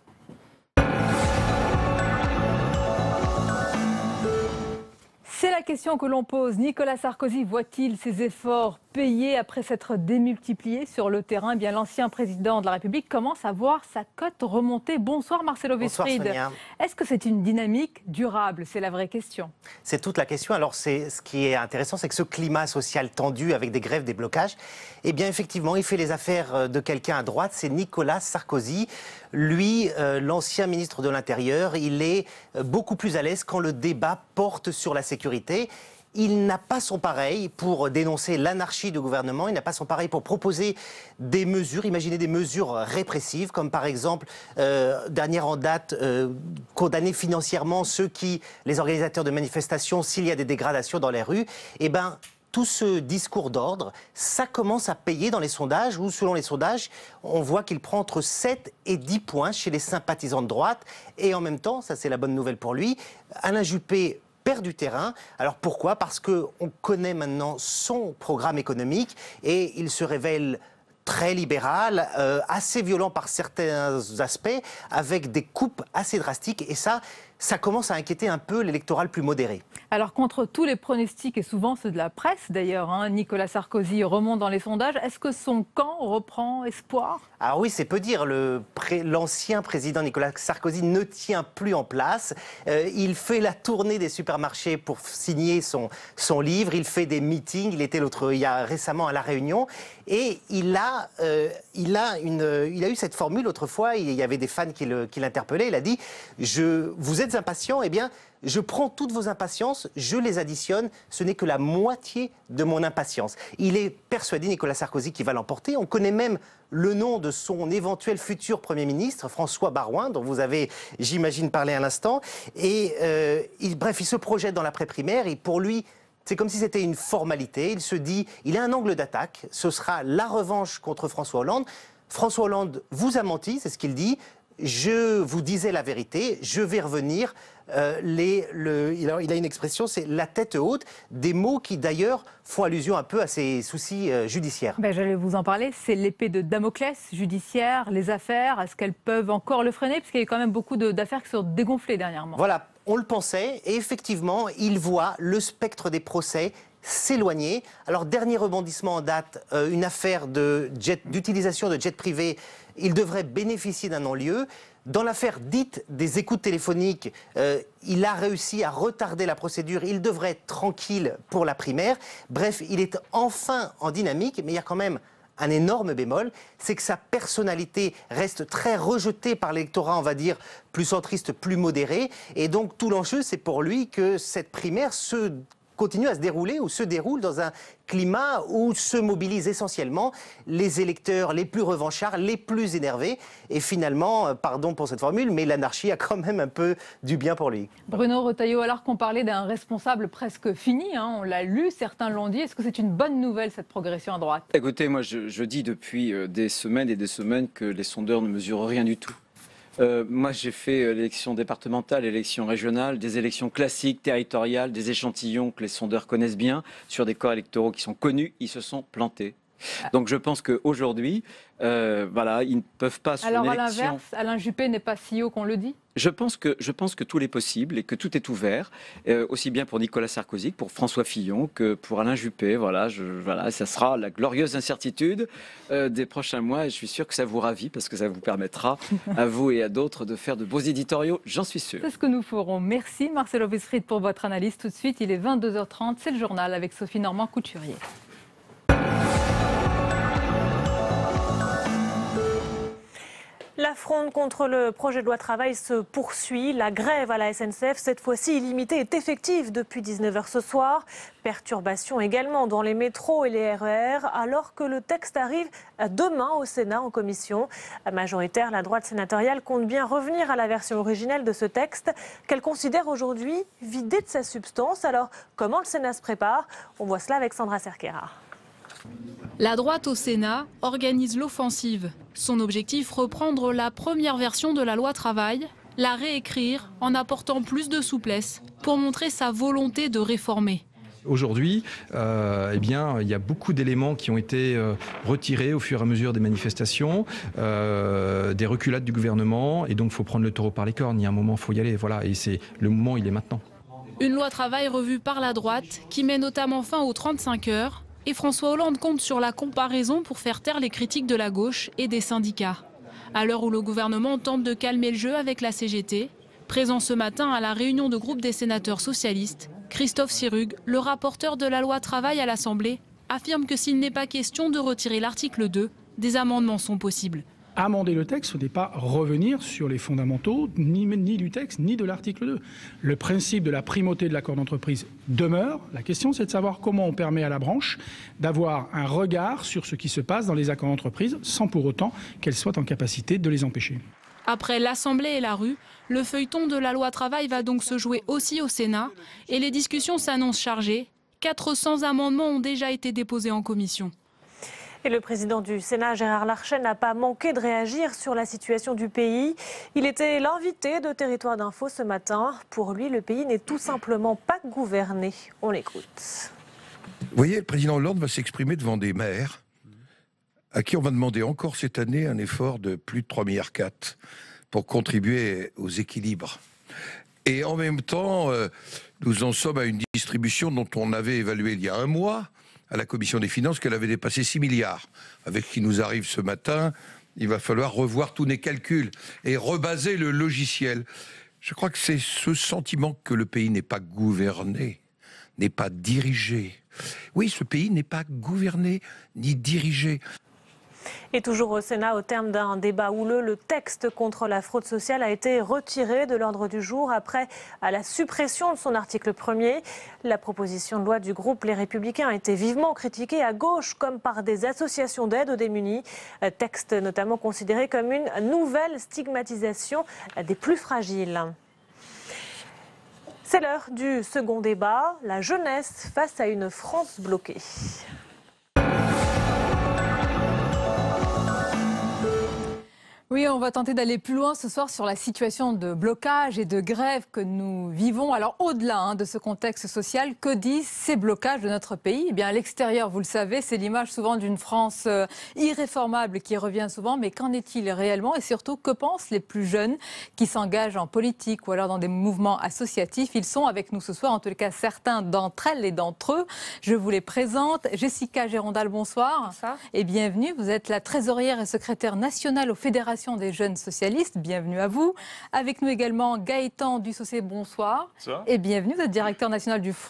C'est la question que l'on pose. Nicolas Sarkozy voit-il ses efforts payés après s'être démultiplié sur le terrain? Eh bien, l'ancien président de la République commence à voir sa cote remonter. Bonsoir Marcelo Westrid. Est-ce que c'est une dynamique durable? C'est la vraie question. C'est toute la question. Alors, c'est, ce qui est intéressant, c'est que ce climat social tendu avec des grèves, des blocages, eh bien, effectivement, il fait les affaires de quelqu'un à droite. C'est Nicolas Sarkozy. Lui, euh, l'ancien ministre de l'Intérieur, il est beaucoup plus à l'aise quand le débat porte sur la sécurité. Il n'a pas son pareil pour dénoncer l'anarchie du gouvernement, il n'a pas son pareil pour proposer des mesures, imaginer des mesures répressives, comme par exemple, euh, dernière en date, euh, condamner financièrement ceux qui, les organisateurs de manifestations, s'il y a des dégradations dans les rues. Eh ben, tout ce discours d'ordre, ça commence à payer dans les sondages, où selon les sondages, on voit qu'il prend entre sept et dix points chez les sympathisants de droite. Et en même temps, ça c'est la bonne nouvelle pour lui, Alain Juppé perd du terrain. Alors pourquoi? Parce qu'on connaît maintenant son programme économique et il se révèle très libéral, euh, assez violent par certains aspects, avec des coupes assez drastiques. Et ça, ça commence à inquiéter un peu l'électorat plus modéré. Alors contre tous les pronostics, et souvent ceux de la presse d'ailleurs, hein, Nicolas Sarkozy remonte dans les sondages. Est-ce que son camp reprend espoir? Ah oui, c'est peu dire. Le pré- l'ancien président Nicolas Sarkozy ne tient plus en place. Euh, il fait la tournée des supermarchés pour signer son, son livre. Il fait des meetings. Il était l'autre, il y a récemment à La Réunion. Et il a, euh, il a, une, il a eu cette formule autrefois. Il y avait des fans qui, le, qui l'interpellaient. Il a dit je, « Vous êtes impatient, eh bien, je prends toutes vos impatiences, je les additionne, ce n'est que la moitié de mon impatience. » Il est persuadé, Nicolas Sarkozy, qu'il va l'emporter. On connaît même le nom de son éventuel futur Premier ministre, François Baroin, dont vous avez, j'imagine, parlé à l'instant. Et euh, il, bref, il se projette dans l'après-primaire et pour lui, c'est comme si c'était une formalité. Il se dit, il a un angle d'attaque, ce sera la revanche contre François Hollande. François Hollande vous a menti, c'est ce qu'il dit. Je vous disais la vérité, je vais revenir. Euh, les, le, il, a, il a une expression, c'est la tête haute, des mots qui d'ailleurs font allusion un peu à ses soucis euh, judiciaires. Ben, j'allais vous en parler, c'est l'épée de Damoclès judiciaire, les affaires, est-ce qu'elles peuvent encore le freiner? Parce qu'il y a eu quand même beaucoup de, d'affaires qui sont dégonflées dernièrement. Voilà, on le pensait et effectivement, il voit le spectre des procès s'éloigner. Alors, dernier rebondissement en date, euh, une affaire de jet, d'utilisation de jets privés, il devrait bénéficier d'un non-lieu. Dans l'affaire dite des écoutes téléphoniques, euh, il a réussi à retarder la procédure, il devrait être tranquille pour la primaire. Bref, il est enfin en dynamique, mais il y a quand même un énorme bémol, c'est que sa personnalité reste très rejetée par l'électorat, on va dire, plus centriste, plus modéré. Et donc, tout l'enjeu, c'est pour lui que cette primaire se continue à se dérouler ou se déroule dans un climat où se mobilisent essentiellement les électeurs les plus revanchards, les plus énervés. Et finalement, pardon pour cette formule, mais l'anarchie a quand même un peu du bien pour lui. Bruno Retailleau, alors qu'on parlait d'un responsable presque fini, hein, on l'a lu, certains l'ont dit, est-ce que c'est une bonne nouvelle cette progression à droite? Écoutez, moi je, je dis depuis des semaines et des semaines que les sondeurs ne mesurent rien du tout. Euh, moi, j'ai fait l'élection départementale, l'élection régionale, des élections classiques, territoriales, des échantillons que les sondeurs connaissent bien, sur des corps électoraux qui sont connus, ils se sont plantés. Donc je pense qu'aujourd'hui, euh, voilà, ils ne peuvent pas... Alors sur à élection... l'inverse, Alain Juppé n'est pas si haut qu'on le dit? Je pense que, je pense que tout est possible et que tout est ouvert, euh, aussi bien pour Nicolas Sarkozy que pour François Fillon, que pour Alain Juppé. Voilà, je, voilà, ça sera la glorieuse incertitude euh, des prochains mois et je suis sûr que ça vous ravit parce que ça vous permettra à vous et à d'autres de faire de beaux éditoriaux, j'en suis sûr. C'est ce que nous ferons. Merci Marcelo Bisfried pour votre analyse. Tout de suite, il est vingt-deux heures trente, c'est le journal avec Sophie Normand-Couturier. La fronde contre le projet de loi travail se poursuit. La grève à la S N C F, cette fois-ci illimitée, est effective depuis dix-neuf heures ce soir. Perturbations également dans les métros et les R E R, alors que le texte arrive demain au Sénat en commission. Majoritaire, la droite sénatoriale compte bien revenir à la version originelle de ce texte, qu'elle considère aujourd'hui vidée de sa substance. Alors, comment le Sénat se prépare? On voit cela avec Sandra Cerquera. La droite au Sénat organise l'offensive. Son objectif, reprendre la première version de la loi travail, la réécrire en apportant plus de souplesse pour montrer sa volonté de réformer. Aujourd'hui, euh, eh bien, il y a beaucoup d'éléments qui ont été euh, retirés au fur et à mesure des manifestations, euh, des reculades du gouvernement, et donc il faut prendre le taureau par les cornes. Il y a un moment, il faut y aller, voilà, et c'est le moment, il est maintenant. Une loi travail revue par la droite qui met notamment fin aux trente-cinq heures. Et François Hollande compte sur la comparaison pour faire taire les critiques de la gauche et des syndicats. À l'heure où le gouvernement tente de calmer le jeu avec la C G T, présent ce matin à la réunion de groupe des sénateurs socialistes, Christophe Sirugue, le rapporteur de la loi travail à l'Assemblée, affirme que s'il n'est pas question de retirer l'article deux, des amendements sont possibles. Amender le texte, ce n'est pas revenir sur les fondamentaux ni, ni du texte ni de l'article deux. Le principe de la primauté de l'accord d'entreprise demeure. La question, c'est de savoir comment on permet à la branche d'avoir un regard sur ce qui se passe dans les accords d'entreprise sans pour autant qu'elle soit en capacité de les empêcher. Après l'Assemblée et la rue, le feuilleton de la loi travail va donc se jouer aussi au Sénat et les discussions s'annoncent chargées. quatre cents amendements ont déjà été déposés en commission. Et le président du Sénat, Gérard Larcher, n'a pas manqué de réagir sur la situation du pays. Il était l'invité de Territoire d'Info ce matin. Pour lui, le pays n'est tout simplement pas gouverné. On l'écoute. Vous voyez, le président Hollande va s'exprimer devant des maires à qui on va demander encore cette année un effort de plus de trois virgule quatre milliards pour contribuer aux équilibres. Et en même temps, euh, nous en sommes à une distribution dont on avait évalué il y a un mois à la Commission des Finances qu'elle avait dépassé six milliards. Avec ce qui nous arrive ce matin, il va falloir revoir tous les calculs et rebaser le logiciel. Je crois que c'est ce sentiment que le pays n'est pas gouverné, n'est pas dirigé. Oui, ce pays n'est pas gouverné ni dirigé. Et toujours au Sénat, au terme d'un débat houleux, le texte contre la fraude sociale a été retiré de l'ordre du jour après à la suppression de son article premier. La proposition de loi du groupe Les Républicains a été vivement critiquée à gauche comme par des associations d'aide aux démunis. Texte notamment considéré comme une nouvelle stigmatisation des plus fragiles. C'est l'heure du second débat, la jeunesse face à une France bloquée. Oui, on va tenter d'aller plus loin ce soir sur la situation de blocage et de grève que nous vivons. Alors au-delà hein, de ce contexte social, que disent ces blocages de notre pays? Eh bien à l'extérieur, vous le savez, c'est l'image souvent d'une France euh, irréformable qui revient souvent. Mais qu'en est-il réellement? Et surtout, que pensent les plus jeunes qui s'engagent en politique ou alors dans des mouvements associatifs? Ils sont avec nous ce soir, en tout cas certains d'entre elles et d'entre eux. Je vous les présente. Jessica Gérondal, bonsoir. Bonsoir. Et bienvenue. Vous êtes la trésorière et secrétaire nationale aux fédérations des jeunes socialistes, bienvenue à vous. Avec nous également Gaëtan Dussaucé, bonsoir. Bonsoir. Et bienvenue, vous êtes directeur national du Front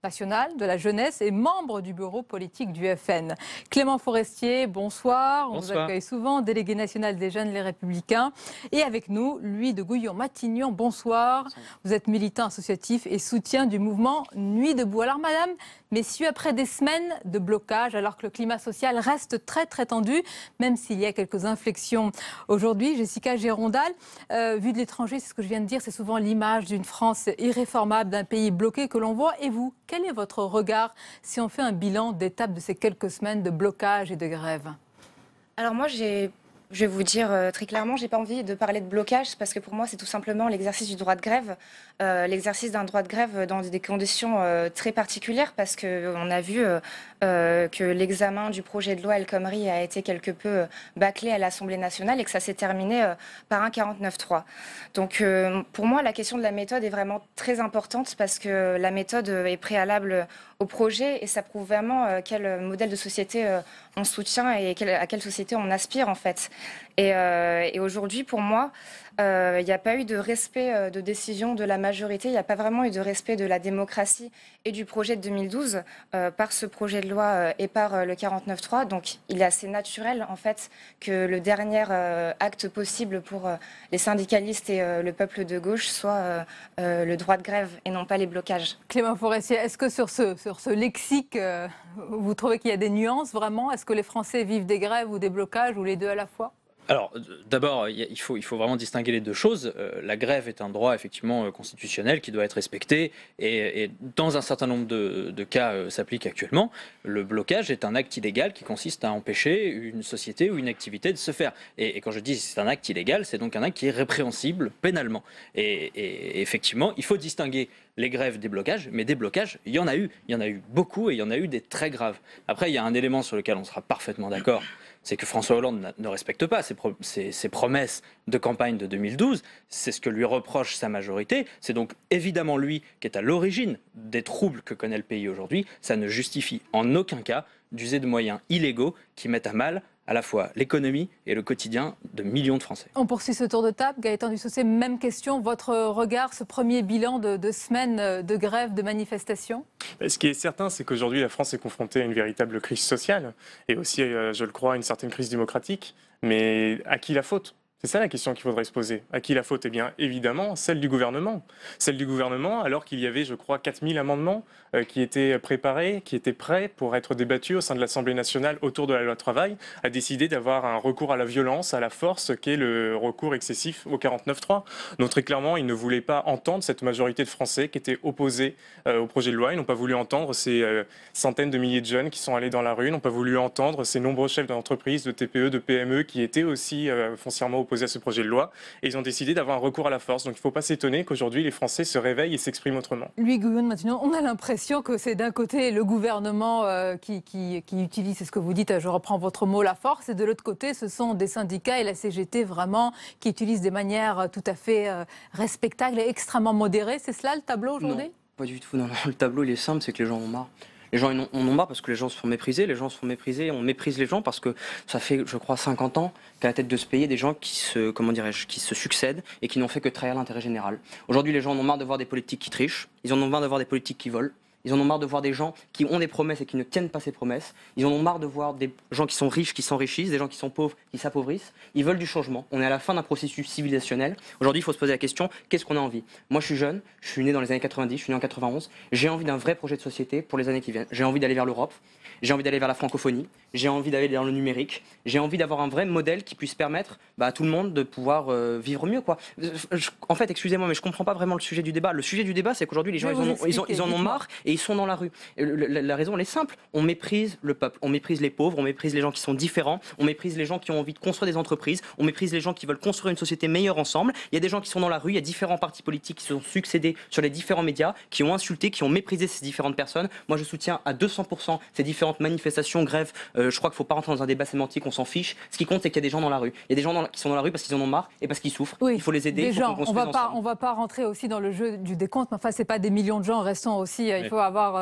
national de la jeunesse et membre du bureau politique du F N. Clément Forestier, bonsoir. On Bonsoir. vous accueille souvent, délégué national des Jeunes Les Républicains. Et avec nous, Louis de Gouillon-Matignon, bonsoir. Vous êtes militant associatif et soutien du mouvement Nuit debout. Alors madame, messieurs, après des semaines de blocage, alors que le climat social reste très très tendu, même s'il y a quelques inflexions aujourd'hui, Jessica Gérondal, euh, vu de l'étranger, c'est ce que je viens de dire, c'est souvent l'image d'une France irréformable, d'un pays bloqué que l'on voit. Et vous, quel est votre regard si on fait un bilan d'étape de ces quelques semaines de blocage et de grève? Alors moi, j'ai, je vais vous dire euh, très clairement, j'ai pas envie de parler de blocage parce que pour moi, c'est tout simplement l'exercice du droit de grève, euh, l'exercice d'un droit de grève dans des conditions euh, très particulières parce qu'on a vu euh, euh, que l'examen du projet de loi El Khomri a été quelque peu bâclé à l'Assemblée nationale et que ça s'est terminé euh, par un quarante-neuf trois. Donc euh, pour moi, la question de la méthode est vraiment très importante parce que la méthode est préalable au projet et ça prouve vraiment euh, quel modèle de société euh, on soutient et quel, à quelle société on aspire en fait. Et, euh, et aujourd'hui, pour moi, il euh, n'y a pas eu de respect euh, de décision de la majorité, il n'y a pas vraiment eu de respect de la démocratie et du projet de deux mille douze euh, par ce projet de loi euh, et par euh, le quarante-neuf trois. Donc il est assez naturel en fait que le dernier euh, acte possible pour euh, les syndicalistes et euh, le peuple de gauche soit euh, euh, le droit de grève et non pas les blocages. Clément Forestier, est-ce que sur ce, sur ce lexique, euh, vous trouvez qu'il y a des nuances vraiment? Est-ce que les Français vivent des grèves ou des blocages ou les deux à la fois? Alors, d'abord, il faut, il faut vraiment distinguer les deux choses. Euh, la grève est un droit effectivement constitutionnel qui doit être respecté et, et dans un certain nombre de, de cas euh, s'applique actuellement. Le blocage est un acte illégal qui consiste à empêcher une société ou une activité de se faire. Et, et quand je dis c'est un acte illégal, c'est donc un acte qui est répréhensible pénalement. Et, et, et effectivement, il faut distinguer les grèves des blocages, mais des blocages, il y en a eu. Il y en a eu beaucoup et il y en a eu des très graves. Après, il y a un élément sur lequel on sera parfaitement d'accord, c'est que François Hollande ne respecte pas ses, pro ses, ses promesses de campagne de deux mille douze. C'est ce que lui reproche sa majorité. C'est donc évidemment lui qui est à l'origine des troubles que connaît le pays aujourd'hui. Ça ne justifie en aucun cas d'user de moyens illégaux qui mettent à mal à la fois l'économie et le quotidien de millions de Français. On poursuit ce tour de table. Gaëtan Dussaucé, même question. Votre regard, ce premier bilan de, de semaines de grève, de manifestation? Ce qui est certain, c'est qu'aujourd'hui, la France est confrontée à une véritable crise sociale et aussi, je le crois, à une certaine crise démocratique. Mais à qui la faute ? C'est ça la question qu'il faudrait se poser. À qui la faute? Eh bien, évidemment, celle du gouvernement. Celle du gouvernement, alors qu'il y avait, je crois, quatre mille amendements euh, qui étaient préparés, qui étaient prêts pour être débattus au sein de l'Assemblée nationale autour de la loi travail, a décidé d'avoir un recours à la violence, à la force, qu'est le recours excessif au quarante-neuf trois. Donc très clairement, ils ne voulaient pas entendre cette majorité de Français qui étaient opposés euh, au projet de loi. Ils n'ont pas voulu entendre ces euh, centaines de milliers de jeunes qui sont allés dans la rue, ils n'ont pas voulu entendre ces nombreux chefs d'entreprise, de T P E, de P M E qui étaient aussi euh, foncièrement opposés à ce projet de loi et ils ont décidé d'avoir un recours à la force. Donc il ne faut pas s'étonner qu'aujourd'hui les Français se réveillent et s'expriment autrement. Louis Gouillon, maintenant, on a l'impression que c'est d'un côté le gouvernement euh, qui, qui, qui utilise, c'est ce que vous dites, je reprends votre mot, la force, et de l'autre côté ce sont des syndicats et la C G T vraiment qui utilisent des manières tout à fait euh, respectables et extrêmement modérées. C'est cela le tableau aujourd'hui? Non, pas du tout. Non, non, le tableau il est simple, c'est que les gens en ont marre. Les gens en ont marre parce que les gens se font mépriser, les gens se font mépriser, on méprise les gens parce que ça fait, je crois, cinquante ans qu'à la tête de ce pays, des gens qui se, comment dirais-je, qui se succèdent et qui n'ont fait que trahir l'intérêt général. Aujourd'hui, les gens en ont marre de voir des politiques qui trichent, ils en ont marre de voir des politiques qui volent. Ils en ont marre de voir des gens qui ont des promesses et qui ne tiennent pas ces promesses. Ils en ont marre de voir des gens qui sont riches, qui s'enrichissent, des gens qui sont pauvres, qui s'appauvrissent. Ils veulent du changement. On est à la fin d'un processus civilisationnel. Aujourd'hui, il faut se poser la question, qu'est-ce qu'on a envie? Moi, je suis jeune, je suis né dans les années quatre-vingt-dix, je suis né en quatre-vingt-onze. J'ai envie d'un vrai projet de société pour les années qui viennent. J'ai envie d'aller vers l'Europe, j'ai envie d'aller vers la francophonie, j'ai envie d'aller vers le numérique, j'ai envie d'avoir un vrai modèle qui puisse permettre bah, à tout le monde de pouvoir euh, vivre mieux, quoi. Je, en fait, excusez-moi, mais je comprends pas vraiment le sujet du débat. Le sujet du débat, c'est qu'aujourd'hui, les gens, ils en, ont, ils, ont, ils en ont marre et ils sont dans la rue. La, la raison, elle est simple. On méprise le peuple, on méprise les pauvres, on méprise les gens qui sont différents, on méprise les gens qui ont envie de construire des entreprises, on méprise les gens qui veulent construire une société meilleure ensemble. Il y a des gens qui sont dans la rue, il y a différents partis politiques qui se sont succédés sur les différents médias, qui ont insulté, qui ont méprisé ces différentes personnes. Moi, je soutiens à deux cents pour cent ces différentes manifestations, grèves. Euh, je crois qu'il ne faut pas rentrer dans un débat sémantique, on s'en fiche. Ce qui compte, c'est qu'il y a des gens dans la rue. Il y a des gens dans, qui sont dans la rue parce qu'ils en ont marre et parce qu'ils souffrent. Oui, il faut les aider. Des il faut gens, qu'on on va pas, on va pas rentrer aussi dans le jeu du décompte, mais enfin, c'est pas des millions de gens. Restons aussi. Euh, il faut avoir. Euh,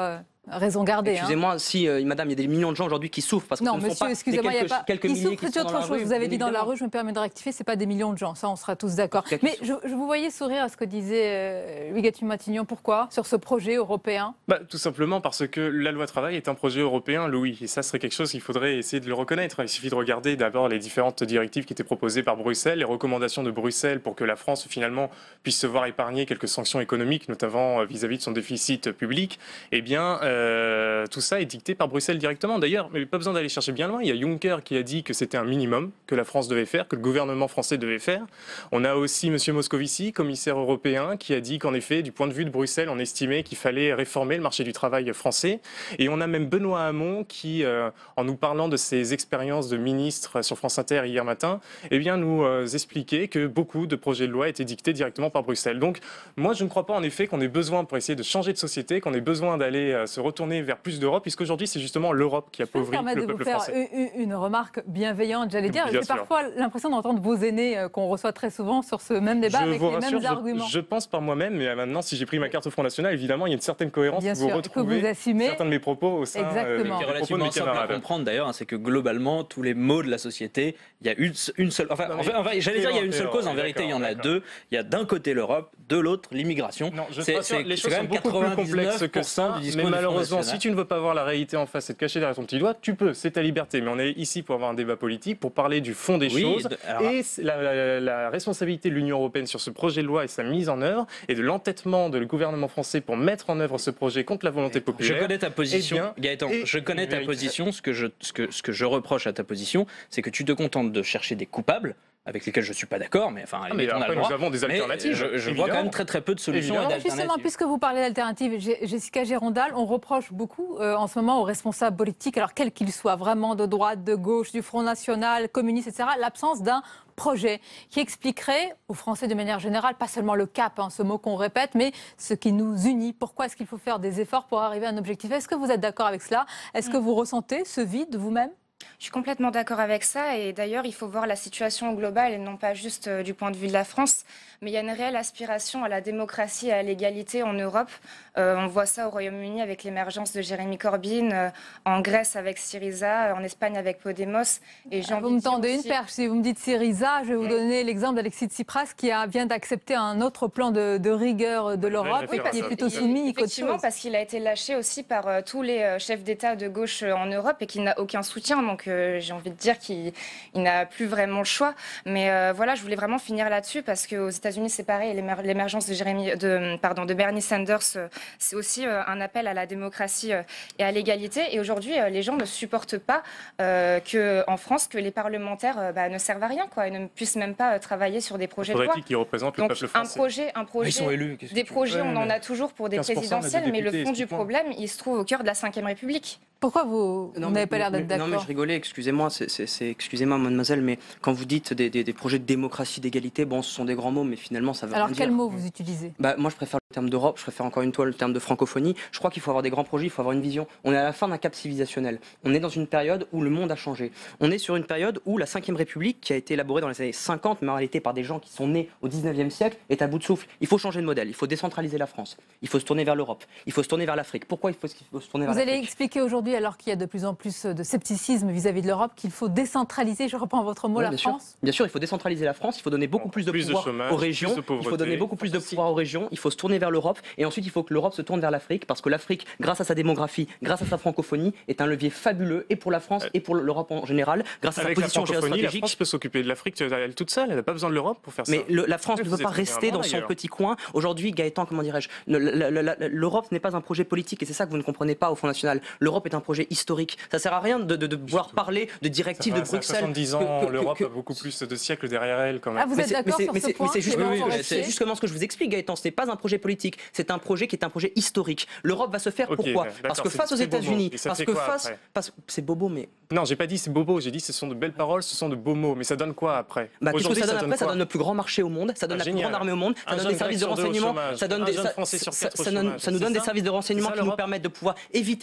Raison gardée. Excusez-moi, hein. si euh, madame, il y a des millions de gens aujourd'hui qui souffrent parce que non, ce ne monsieur, sont pas excusez-moi, il n'y a pas. quelques Qui milliers souffrent, qui c'est sont dans autre la chose. rue, Vous avez dit dans la évidemment. rue, je me permets de rectifier, c'est pas des millions de gens. Ça, on sera tous d'accord. Mais je, je vous voyais sourire à ce que disait euh, Louis Gattin-Matignon. Pourquoi sur ce projet européen? Bah, tout simplement parce que la loi travail est un projet européen, Louis. Et ça serait quelque chose qu'il faudrait essayer de le reconnaître. Il suffit de regarder d'abord les différentes directives qui étaient proposées par Bruxelles, les recommandations de Bruxelles pour que la France finalement puisse se voir épargner quelques sanctions économiques, notamment vis-à-vis de son déficit public. Eh bien, euh, tout ça est dicté par Bruxelles directement. D'ailleurs, mais pas besoin d'aller chercher bien loin. Il y a Juncker qui a dit que c'était un minimum que la France devait faire, que le gouvernement français devait faire. On a aussi M. Moscovici, commissaire européen, qui a dit qu'en effet, du point de vue de Bruxelles, on estimait qu'il fallait réformer le marché du travail français. Et on a même Benoît Hamon qui, euh, en nous parlant de ses expériences de ministre sur France Inter hier matin, eh bien, nous euh, expliquait que beaucoup de projets de loi étaient dictés directement par Bruxelles. Donc, moi, je ne crois pas en effet qu'on ait besoin, pour essayer de changer de société, qu'on ait besoin d'aller euh, se retourner vers plus d'Europe, puisqu'aujourd'hui, c'est justement l'Europe qui appauvrit le de peuple vous faire français. Une, une remarque bienveillante, j'allais dire. Bien J'ai sûr. parfois l'impression d'entendre vos aînés euh, qu'on reçoit très souvent sur ce même débat Je avec vous les rassure, mêmes je, arguments. je pense par moi-même, mais maintenant, si j'ai pris ma carte au Front National, évidemment, il y a une certaine cohérence. Bien Vous sûr, retrouvez que vous assumez. certains de mes propos au sein euh, des Exactement. Ce qui est propos de relativement mes simple à camarades. comprendre d'ailleurs, hein, c'est que globalement, tous les maux de la société, il y a une, une seule. Enfin, Non, en fait, mais en fait, j'allais dire, il y a une seule d'accord, cause. En vérité, il y en a d'accord. deux. Il y a d'un côté l'Europe, de l'autre l'immigration. Non, je C'est- suis sûr, c'est- les c'est choses quand sont même beaucoup plus complexes que ça. du discours Mais du Front malheureusement, National. si tu ne veux pas voir la réalité en face et te cacher derrière ton petit doigt, tu peux, c'est ta liberté. Mais on est ici pour avoir un débat politique, pour parler du fond des Oui, choses. de- alors- Et c'est la, la- la responsabilité de l'Union européenne sur ce projet de loi et sa mise en œuvre, et de l'entêtement de le gouvernement français pour mettre en œuvre ce projet contre la volonté populaire. Je connais ta position, eh bien, Gaëtan. et Je connais une ta vérité- position. Ce que, je, ce, que, ce que je reproche à ta position, c'est que tu te contentes de chercher des coupables avec lesquels je ne suis pas d'accord, mais enfin, Ah, mais on a après, le droit. nous avons des Mais alternatives, Je, je vois évidemment. quand même très très peu de solutions et Évidemment. d'alternatives. Justement, puisque vous parlez d'alternatives, Jé- Jessica Gérondal, on reproche beaucoup euh, en ce moment aux responsables politiques, alors quels qu'ils soient, vraiment de droite, de gauche, du Front National, communiste, et cetera, l'absence d'un projet qui expliquerait aux Français de manière générale, pas seulement le cap, hein, ce mot qu'on répète, mais ce qui nous unit. Pourquoi est-ce qu'il faut faire des efforts pour arriver à un objectif? Est-ce que vous êtes d'accord avec cela? Est-ce que vous ressentez ce vide vous-même? Je suis complètement d'accord avec ça et d'ailleurs il faut voir la situation globale et non pas juste euh, du point de vue de la France, mais il y a une réelle aspiration à la démocratie et à l'égalité en Europe. Euh, on voit ça au Royaume-Uni avec l'émergence de Jeremy Corbyn, euh, en Grèce avec Syriza, en Espagne avec Podemos. Et j'ai Vous envie me de dire tendez une aussi- perche. Si vous me dites Syriza, je vais vous donner l'exemple d'Alexis Tsipras qui a, vient d'accepter un autre plan de, de rigueur de l'Europe et qui est plutôt soumis qu'autre Effectivement, chose. parce qu'il a été lâché aussi par euh, tous les euh, chefs d'État de gauche euh, en Europe et qu'il n'a aucun soutien. Donc euh, j'ai envie de dire qu'il il n'a plus vraiment le choix. Mais euh, voilà, je voulais vraiment finir là-dessus parce qu'aux États-Unis, c'est pareil. l'émer- L'émergence de, Jérémy- de, pardon, de Bernie Sanders, euh, c'est aussi euh, un appel à la démocratie euh, et à l'égalité. Et aujourd'hui, euh, les gens ne supportent pas euh, qu'en France, que les parlementaires euh, bah, ne servent à rien, quoi, et ne puissent même pas euh, travailler sur des projets de loi. Faudrait-il qu'ils représentent le Donc, peuple un français. projet, un projet, Ils sont élus, qu'est-ce que des tu veux projets, Ouais, on en mais a toujours pour des quinze pour cent des présidentielles, mais le députés, fond du explique-moi. problème, il se trouve au cœur de la cinquième République. Pourquoi vous, Non, vous n'avez mais- pas l'air d'être mais- Non, mais d'accord? je rigolais, excusez-moi, c'est- c'est- c'est- excusez-moi, mademoiselle, mais quand vous dites des, des- des projets de démocratie, d'égalité, bon, ce sont des grands mots, mais finalement, ça veut Alors rien quel dire. mot vous utilisez? Bah, moi, je préfère le terme d'Europe, je préfère encore une fois le terme de francophonie. Je crois qu'il faut avoir des grands projets, il faut avoir une vision. On est à la fin d'un cap civilisationnel. On est dans une période où le monde a changé. On est sur une période où la cinquième République, qui a été élaborée dans les années cinquante, mais en réalité par des gens qui sont nés au dix-neuvième siècle, est à bout de souffle. Il faut changer de modèle, il faut décentraliser la France, il faut se tourner vers l'Europe, il faut se tourner vers l'Afrique. Pourquoi il faut, il faut se tourner vers Vous allez l'Afrique? expliquer aujourd'hui, alors qu'il y a de plus en plus de scepticisme vis-à-vis de l'Europe, qu'il faut décentraliser, je reprends votre mot, Ouais, la bien sûr. France? Bien sûr, il faut décentraliser la France, il faut donner beaucoup plus de plus de pouvoir chômage, aux plus régions, de il faut pauvreté. donner beaucoup plus de pouvoir aux régions, il faut se tourner vers l'Europe, et ensuite il faut que l'Europe se tourne vers l'Afrique, parce que l'Afrique, grâce à sa démographie, grâce à sa francophonie, est un levier fabuleux, et pour la France, et pour l'Europe en général, grâce à sa Avec la position francophonie, la géostratégique. France peut s'occuper de l'Afrique elle toute seule, elle n'a pas besoin de l'Europe pour faire ça. Mais le- la France ne Vous peut êtes pas rester vraiment dans son d'ailleurs. petit coin. Aujourd'hui, Gaëtan, comment dirais-je, le- la- la- la- l'Europe n'est pas un projet politique, et c'est ça que vous ne comprenez pas au Front National. L'Europe est un projet historique. Ça sert à rien de, de, de vouloir parler de directives Ça de fait- ça fait Bruxelles. soixante-dix ans, que- que- l'Europe que- a beaucoup plus de siècles derrière elle quand même. Ah, vous Mais êtes c'est- d'accord mais sur c'est- ce mais c'est- point? mais c'est juste- Clément oui, oui, Forestier c'est justement ce que je vous explique, Gaëtan. Ce n'est pas un projet politique, c'est un projet qui est un projet historique. L'Europe va se faire Ok, pourquoi d'accord, Parce que c'est- face aux c'est bobo. États-Unis, Et ça parce fait que quoi face, après parce- c'est bobo, mais Non, j'ai pas dit c'est bobo, j'ai dit ce sont de belles paroles, ce sont de beaux mots. Mais ça donne quoi après Bah, qu'est-ce que Aujourd'hui, ça donne après Ça quoi donne le plus grand marché au monde, ça donne Ah, la plus génial. grande armée au monde, ça Un donne jeune des services de grec sur deux au renseignement, chômage, ça donne un des jeune ça- Français sur ça- quatre au ça donne- chômage. ça nous C'est donne des ça services de renseignement C'est ça, qui nous l'Europe permettent de pouvoir éviter qu'il y ait des attentats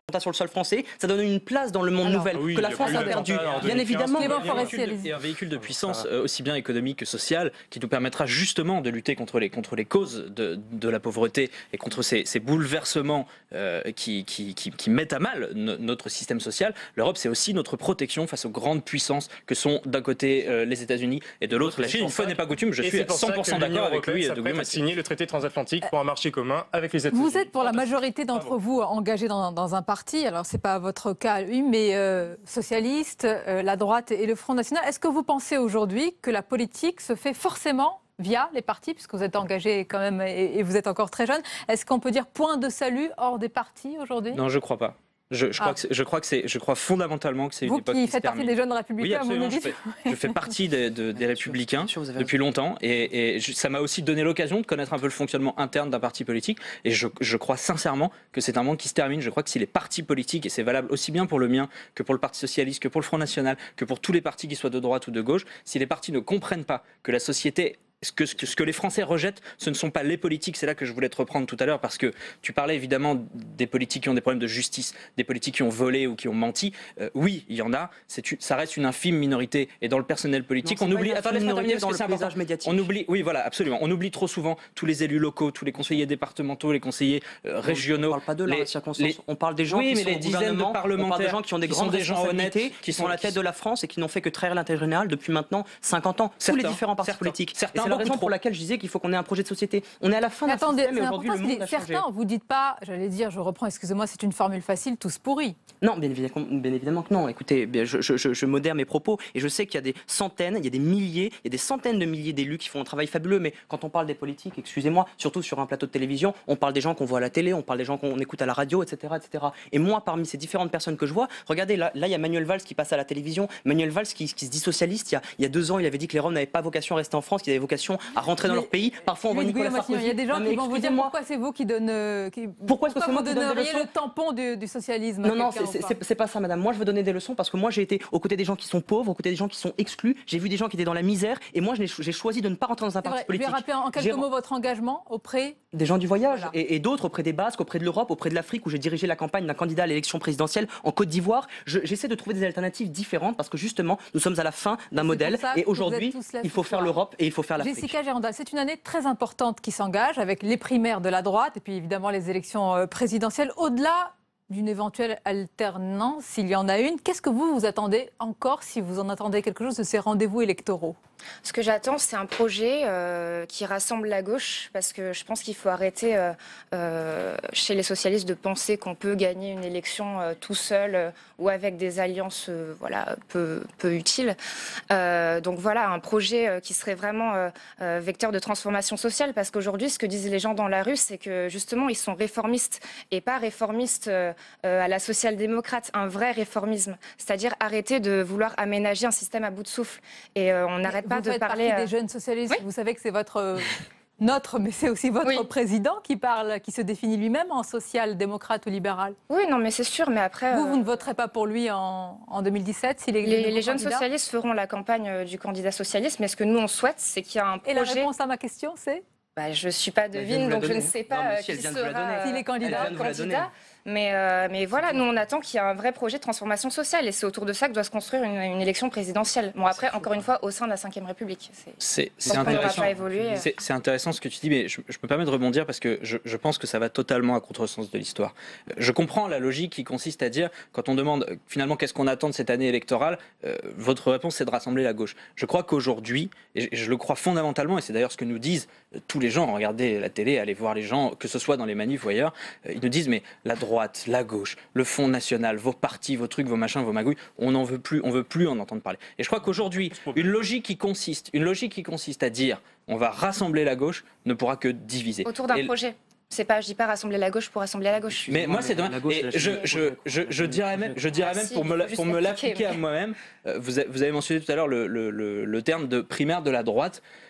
sur le sol français, ça donne une place dans le monde Alors, nouvelle oui, que la il y a France plus a perdu. d'attentats Bien évidemment. Et un véhicule de, et un véhicule de puissance euh, aussi bien économique que social qui nous permettra justement de lutter contre les, contre les causes de, de la pauvreté et contre ces, ces bouleversements euh, qui, qui, qui, qui mettent à mal no, notre système social. L'Europe, c'est aussi notre protection face aux grandes puissances que sont d'un côté euh, les États-Unis et de l'autre la Chine. Une fois n'est pas coutume, je suis à cent pour cent d'accord avec lui. Ça prête à signer le traité transatlantique pour un marché commun avec les États-Unis. Vous êtes pour la majorité d'entre vous engagés dans, dans un parti, alors c'est pas votre cas, oui, mais euh, socialiste, euh, la droite et le Front National. Est-ce que vous pensez aujourd'hui que la politique se fait forcément via les partis, puisque vous êtes engagé quand même et, et vous êtes encore très jeune? Est-ce qu'on peut dire point de salut hors des partis aujourd'hui? Non, je crois pas. Je, je, ah. crois que je crois que c'est, je crois fondamentalement que c'est une époque qui qui se faites partie termine. des jeunes républicains, oui, vous nous dites. je fais, je fais partie des, de, des républicains depuis longtemps et, et je, ça m'a aussi donné l'occasion de connaître un peu le fonctionnement interne d'un parti politique et je, je crois sincèrement que c'est un monde qui se termine. Je crois que si les partis politiques, et c'est valable aussi bien pour le mien que pour le Parti Socialiste, que pour le Front National, que pour tous les partis qui soient de droite ou de gauche, si les partis ne comprennent pas que la société... Ce que, ce, que, ce que les Français rejettent, ce ne sont pas les politiques. C'est là que je voulais te reprendre tout à l'heure parce que tu parlais évidemment des politiques qui ont des problèmes de justice, des politiques qui ont volé ou qui ont menti. Euh, oui, il y en a. C'est, ça reste une infime minorité. Et dans le personnel politique, non, on oublie. Attends, laisse-moi terminer parce que c'est important. On oublie. Oui, voilà, absolument. On oublie trop souvent tous les élus locaux, tous les conseillers départementaux, les conseillers euh, régionaux. On ne parle pas de là, les, circonstances. Les... On parle des gens oui, qui mais sont les au dizaines de parlementaires, on parle des gens qui ont des qui grandes sont des gens honnêtes, qui sont à la tête de la France et qui n'ont fait que trahir l'intérêt général depuis maintenant cinquante ans. Tous les différents partis politiques. C'est la raison pour laquelle je disais qu'il faut qu'on ait un projet de société. On est à la fin d'un système et aujourd'hui le monde a changé. Certains, vous dites pas, j'allais dire, je reprends, excusez-moi, c'est une formule facile, tous pourris. Non, bien évidemment, bien évidemment que non. Écoutez, je, je, je, je modère mes propos et je sais qu'il y a des centaines, il y a des milliers, il y a des centaines de milliers d'élus qui font un travail fabuleux. Mais quand on parle des politiques, excusez-moi, surtout sur un plateau de télévision, on parle des gens qu'on voit à la télé, on parle des gens qu'on écoute à la radio, et cetera, et cetera. Et moi, parmi ces différentes personnes que je vois, regardez, là, là, il y a Manuel Valls qui passe à la télévision. Manuel Valls qui, qui se dit socialiste. Il y, a, il y a deux ans, il avait dit que les Roms n'avaient pas vocation à rester en France, qu'ils avaient vocation à rentrer dans mais, leur pays. Parfois, on voit Nicolas Sarkozy. Il y a des gens non, qui vont vous dire pourquoi c'est vous qui donnez. Qui, pourquoi est-ce que c'est moi vous qui donne des leçons? Le tampon du, du socialisme. Non, non, c'est pas ça, madame. Moi, je veux donner des leçons parce que moi, j'ai été aux côtés des gens qui sont pauvres, aux côtés des gens qui sont exclus. J'ai vu des gens qui étaient dans la misère et moi, j'ai choisi de ne pas rentrer dans un parti vrai, politique. Je vais rappeler en quelques mots votre engagement auprès des gens du voyage voilà. et, et d'autres auprès des Basques, auprès de l'Europe, auprès de l'Afrique où j'ai dirigé la campagne d'un candidat à l'élection présidentielle en Côte d'Ivoire. J'essaie de trouver des alternatives différentes parce que justement, nous sommes à la fin d'un modèle et aujourd'hui, il faut faire l'Europe et il faut faire l'Afrique. Jessica Géranda, c'est une année très importante qui s'engage avec les primaires de la droite et puis évidemment les élections présidentielles. Au-delà d'une éventuelle alternance, s'il y en a une, qu'est-ce que vous vous attendez encore, si vous en attendez quelque chose de ces rendez-vous électoraux? Ce que j'attends, c'est un projet euh, qui rassemble la gauche, parce que je pense qu'il faut arrêter euh, euh, chez les socialistes de penser qu'on peut gagner une élection euh, tout seul euh, ou avec des alliances euh, voilà, peu, peu utiles. Euh, donc voilà, un projet euh, qui serait vraiment euh, euh, vecteur de transformation sociale, parce qu'aujourd'hui, ce que disent les gens dans la rue, c'est que justement, ils sont réformistes et pas réformistes euh, euh, à la social-démocrate, un vrai réformisme, c'est-à-dire arrêter de vouloir aménager un système à bout de souffle. Et euh, on n'arrête pas vous de faites parler partie euh... des jeunes socialistes. Oui. Vous savez que c'est votre euh, notre, mais c'est aussi votre oui. président qui parle, qui se définit lui-même en social-démocrate ou libéral. Oui, non, mais c'est sûr. Mais après, vous, euh... vous ne voterez pas pour lui en, en deux mille dix-sept s'il est Les, les jeunes socialistes feront la campagne du candidat socialiste, mais ce que nous on souhaite, c'est qu'il y a un projet. Et la réponse à ma question, c'est bah, je ne suis pas devine, donc je ne sais pas non, qui si sera s'il est candidat. candidat. Mais, euh, mais voilà, nous on attend qu'il y ait un vrai projet de transformation sociale et c'est autour de ça que doit se construire une, une élection présidentielle. Bon après, encore une fois, au sein de la cinquième République. C'est intéressant. C'est intéressant ce que tu dis, mais je, je me permets de rebondir parce que je, je pense que ça va totalement à contresens de l'histoire. Je comprends la logique qui consiste à dire, quand on demande finalement qu'est-ce qu'on attend de cette année électorale, euh, votre réponse c'est de rassembler la gauche. Je crois qu'aujourd'hui, et je, je le crois fondamentalement, et c'est d'ailleurs ce que nous disent euh, tous les gens, regardez la télé, allez voir les gens, que ce soit dans les manifs ou ailleurs, euh, ils nous disent mais la droite, droite, la gauche, le Front National, vos partis, vos trucs, vos machins, vos magouilles, on n'en veut plus, on veut plus en entendre parler. Et je crois qu'aujourd'hui, une logique qui consiste, une logique qui consiste à dire, on va rassembler la gauche, ne pourra que diviser. Autour d'un Et projet. C'est pas, je dis pas rassembler la gauche pour rassembler la gauche. Mais moi, c'est dommage. Et je, je, je, je dirais même, je dirais même pour me, pour me l'appliquer à moi-même, vous avez mentionné tout à l'heure le, le, le, le terme de primaire de la droite.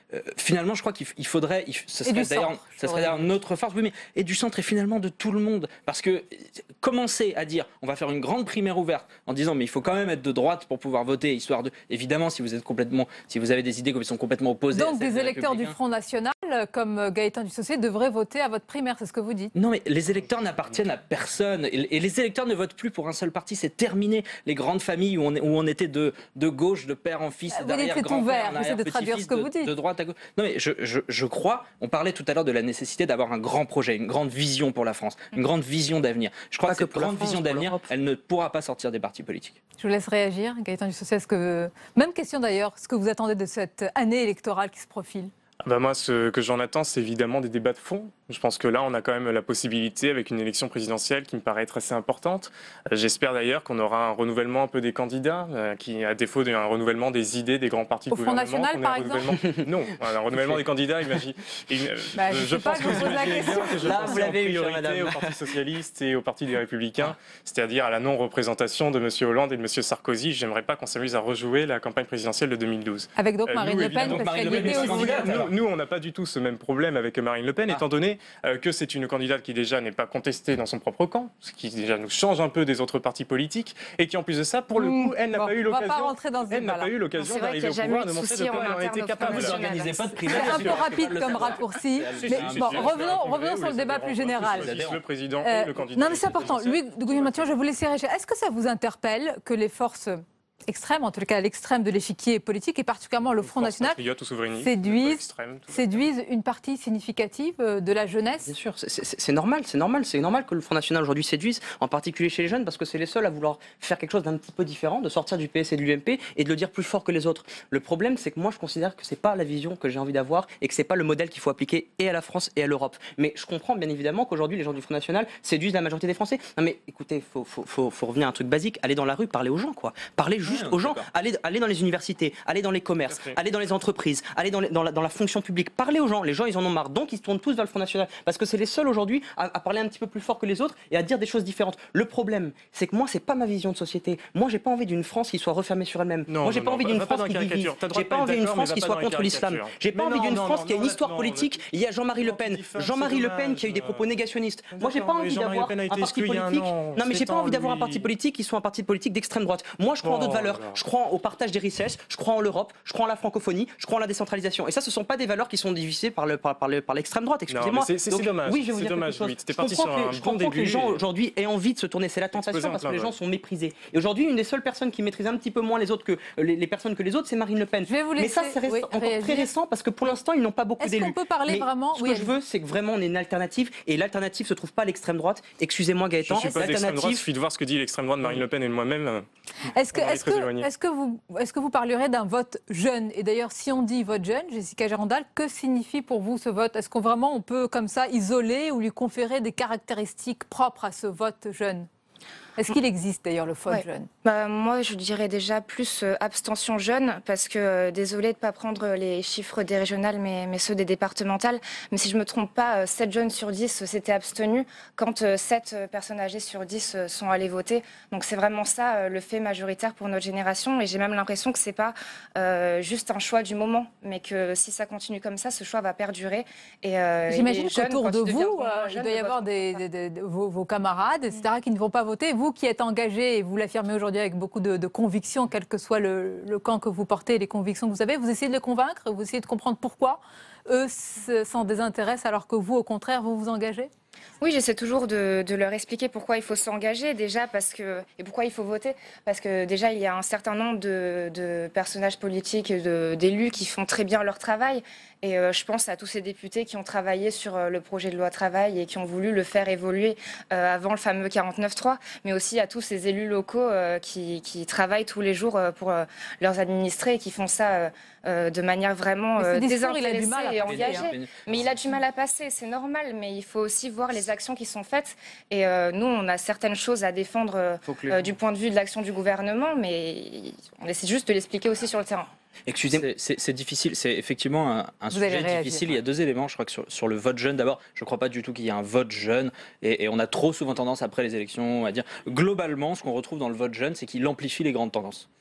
euh, finalement, je crois qu'il il faudrait, il, ce serait d'ailleurs, ça serait d'ailleurs notre force, oui, mais et du centre et finalement de tout le monde, parce que commencer à dire, on va faire une grande primaire ouverte en disant, mais il faut quand même être de droite pour pouvoir voter, histoire de, évidemment, si vous êtes complètement, si vous avez des idées qui sont complètement opposées. Donc des électeurs du Front National, comme Gaëtan Dussocé, devraient voter à votre primaire, c'est ce que vous dites? Non, mais les électeurs n'appartiennent à personne, et, et les électeurs ne votent plus pour un seul parti. C'est terminé les grandes familles où on, où on était de, de gauche, de père en fils, d'arrière-grand-père, d'arrière-petit-fils, de, de droite à gauche. Non, mais je, je, je crois, on parlait tout à l'heure de la nécessité d'avoir un grand projet, une grande vision pour la France, une grande vision d'avenir. Je crois que cette grande vision d'avenir, elle ne pourra pas sortir des partis politiques. Je vous laisse réagir, Gaëtan Dussocé. Est-ce que... Même question d'ailleurs, ce que vous attendez de cette année électorale qui se profile? Bah moi, ce que j'en attends, c'est évidemment des débats de fond. Je pense que là, on a quand même la possibilité, avec une élection présidentielle qui me paraît être assez importante. J'espère d'ailleurs qu'on aura un renouvellement un peu des candidats, euh, qui, à défaut d'un renouvellement des idées des grands partis de gouvernement. Au Front National, par exemple? Non, un renouvellement des candidats, imagine. Bah, je, je pense pas, que vous imaginez bien que je là, pense vous l'avez en priorité eu, au Parti Socialiste et au Parti des Républicains, c'est-à-dire à la non-représentation de M. Hollande et de M. Sarkozy. J'aimerais pas qu'on s'amuse à rejouer la campagne présidentielle de deux mille douze. Avec donc Marine euh, nous, Le Pen, parce qu'elle était aussi... Nous, nous on n'a pas du tout ce même problème avec Marine Le Pen, ah. étant donné euh, que c'est une candidate qui déjà n'est pas contestée dans son propre camp, ce qui déjà nous change un peu des autres partis politiques, et qui en plus de ça, pour le mmh. coup, elle n'a bon, pas eu l'occasion, elle n'a pas eu l'occasion d'arriver au pouvoir, de montrer de quoi elle en était capable. Vous n'organisez pas de primaire. C'est un peu rapide comme raccourci. Mais bon, revenons, revenons sur le débat plus général. Le président et le candidat. Non, mais c'est important. Louis de Goulmier-Mathieu, je vais vous laisser réagir. Est-ce que ça vous interpelle que les forces extrême, en tout cas à l'extrême de l'échiquier politique, et particulièrement le Front National, séduisent, séduisent une partie significative de la jeunesse? Bien sûr, c'est normal, c'est normal, c'est normal que le Front National aujourd'hui séduise, en particulier chez les jeunes, parce que c'est les seuls à vouloir faire quelque chose d'un petit peu différent, de sortir du P S et de l'U M P et de le dire plus fort que les autres. Le problème, c'est que moi, je considère que c'est pas la vision que j'ai envie d'avoir et que c'est pas le modèle qu'il faut appliquer et à la France et à l'Europe. Mais je comprends bien évidemment qu'aujourd'hui, les gens du Front National séduisent la majorité des Français. Non mais écoutez, faut, faut, faut, faut revenir à un truc basique, aller dans la rue, parler aux gens, quoi. Parler juste aux gens, aller, aller dans les universités, aller dans les commerces, aller dans les entreprises, aller dans, les, dans, la, dans la fonction publique, parler aux gens. Les gens, ils en ont marre, donc ils se tournent tous vers le Front National parce que c'est les seuls aujourd'hui à, à parler un petit peu plus fort que les autres et à dire des choses différentes. Le problème, c'est que moi, c'est pas ma vision de société. Moi, j'ai pas envie d'une France qui soit refermée sur elle-même. Non, moi, j'ai non, pas envie d'une France qui divise. J'ai pas envie d'une France qui soit contre l'islam. J'ai pas envie d'une France qui a une histoire politique. Il y a Jean-Marie Le Pen, Jean-Marie Le Pen qui a eu des propos négationnistes. Moi, j'ai pas envie d'avoir un parti politique. Non, mais j'ai pas envie d'avoir un parti politique qui soit un parti politique d'extrême droite. Moi, je crois en d'autres valeurs. Je crois au partage des richesses, je crois en l'Europe, je crois en la francophonie, je crois en la décentralisation. Et ça, ce sont pas des valeurs qui sont divisées par le par, par, le, par l'extrême droite. Excusez-moi. C'est dommage. Oui, je vais vous dire dommage, quelque chose. C'était parti sur un je bon comprends que les gens et... aujourd'hui aient envie de se tourner. C'est la tentation parce que les gens sont méprisés. Et aujourd'hui, une des seules personnes qui maîtrise un petit peu moins les autres que les, les personnes que les autres, c'est Marine Le Pen. Je vais vous laisser, mais ça, c'est oui, encore très récent parce que pour l'instant, ils n'ont pas beaucoup d'élus. Est-ce qu'on peut parler mais vraiment Ce oui, que je veux, c'est que vraiment on ait une alternative. Et l'alternative se trouve pas à l'extrême droite. Excusez-moi, Gaëtan. Je suis pas d'extrême droite. Il suffit de voir ce que dit l'extrême droite de Marine Le Pen et de moi-même. Est-ce que, est-ce que, est-ce que vous, est-ce que vous parlerez d'un vote jeune? Et d'ailleurs, si on dit vote jeune, Jessica Gerandal, que signifie pour vous ce vote? Est-ce qu'on vraiment on peut comme ça isoler ou lui conférer des caractéristiques propres à ce vote jeune? Est-ce qu'il existe d'ailleurs le vote ouais. jeune? Bah, moi, je dirais déjà plus euh, abstention jeune, parce que, euh, désolé de ne pas prendre les chiffres des régionales, mais, mais ceux des départementales, mais si je ne me trompe pas, euh, sept jeunes sur dix euh, s'étaient abstenus, quand euh, sept euh, personnes âgées sur dix euh, sont allées voter. Donc c'est vraiment ça euh, le fait majoritaire pour notre génération, et j'ai même l'impression que ce n'est pas euh, juste un choix du moment, mais que si ça continue comme ça, ce choix va perdurer. Euh, J'imagine qu'autour de vous, euh, il doit y avoir des, des, des, des, vos, vos camarades, et cetera, qui ne vont pas voter. Vous qui êtes engagé, et vous l'affirmez aujourd'hui avec beaucoup de, de conviction, quel que soit le, le camp que vous portez et les convictions que vous avez, vous essayez de les convaincre, vous essayez de comprendre pourquoi eux s'en désintéressent alors que vous, au contraire, vous vous engagez? Oui, j'essaie toujours de, de leur expliquer pourquoi il faut s'engager déjà parce que, et pourquoi il faut voter. Parce que déjà, il y a un certain nombre de, de personnages politiques, d'élus qui font très bien leur travail. Et euh, je pense à tous ces députés qui ont travaillé sur euh, le projet de loi travail et qui ont voulu le faire évoluer euh, avant le fameux quarante-neuf trois, mais aussi à tous ces élus locaux euh, qui, qui travaillent tous les jours euh, pour euh, leurs administrés et qui font ça euh, euh, de manière vraiment euh, désintéressée et engagée. Hein. Mais il a du mal à passer, c'est normal, mais il faut aussi voir les actions qui sont faites. Et euh, nous, on a certaines choses à défendre euh, euh, du point de vue de l'action du gouvernement, mais on essaie juste de l'expliquer aussi sur le terrain. Excusez-moi, c'est difficile, c'est effectivement un, un sujet difficile. Il y a deux éléments, je crois que sur, sur le vote jeune, d'abord, je ne crois pas du tout qu'il y ait un vote jeune, et, et on a trop souvent tendance après les élections à dire, globalement, ce qu'on retrouve dans le vote jeune, c'est qu'il amplifie les grandes tendances.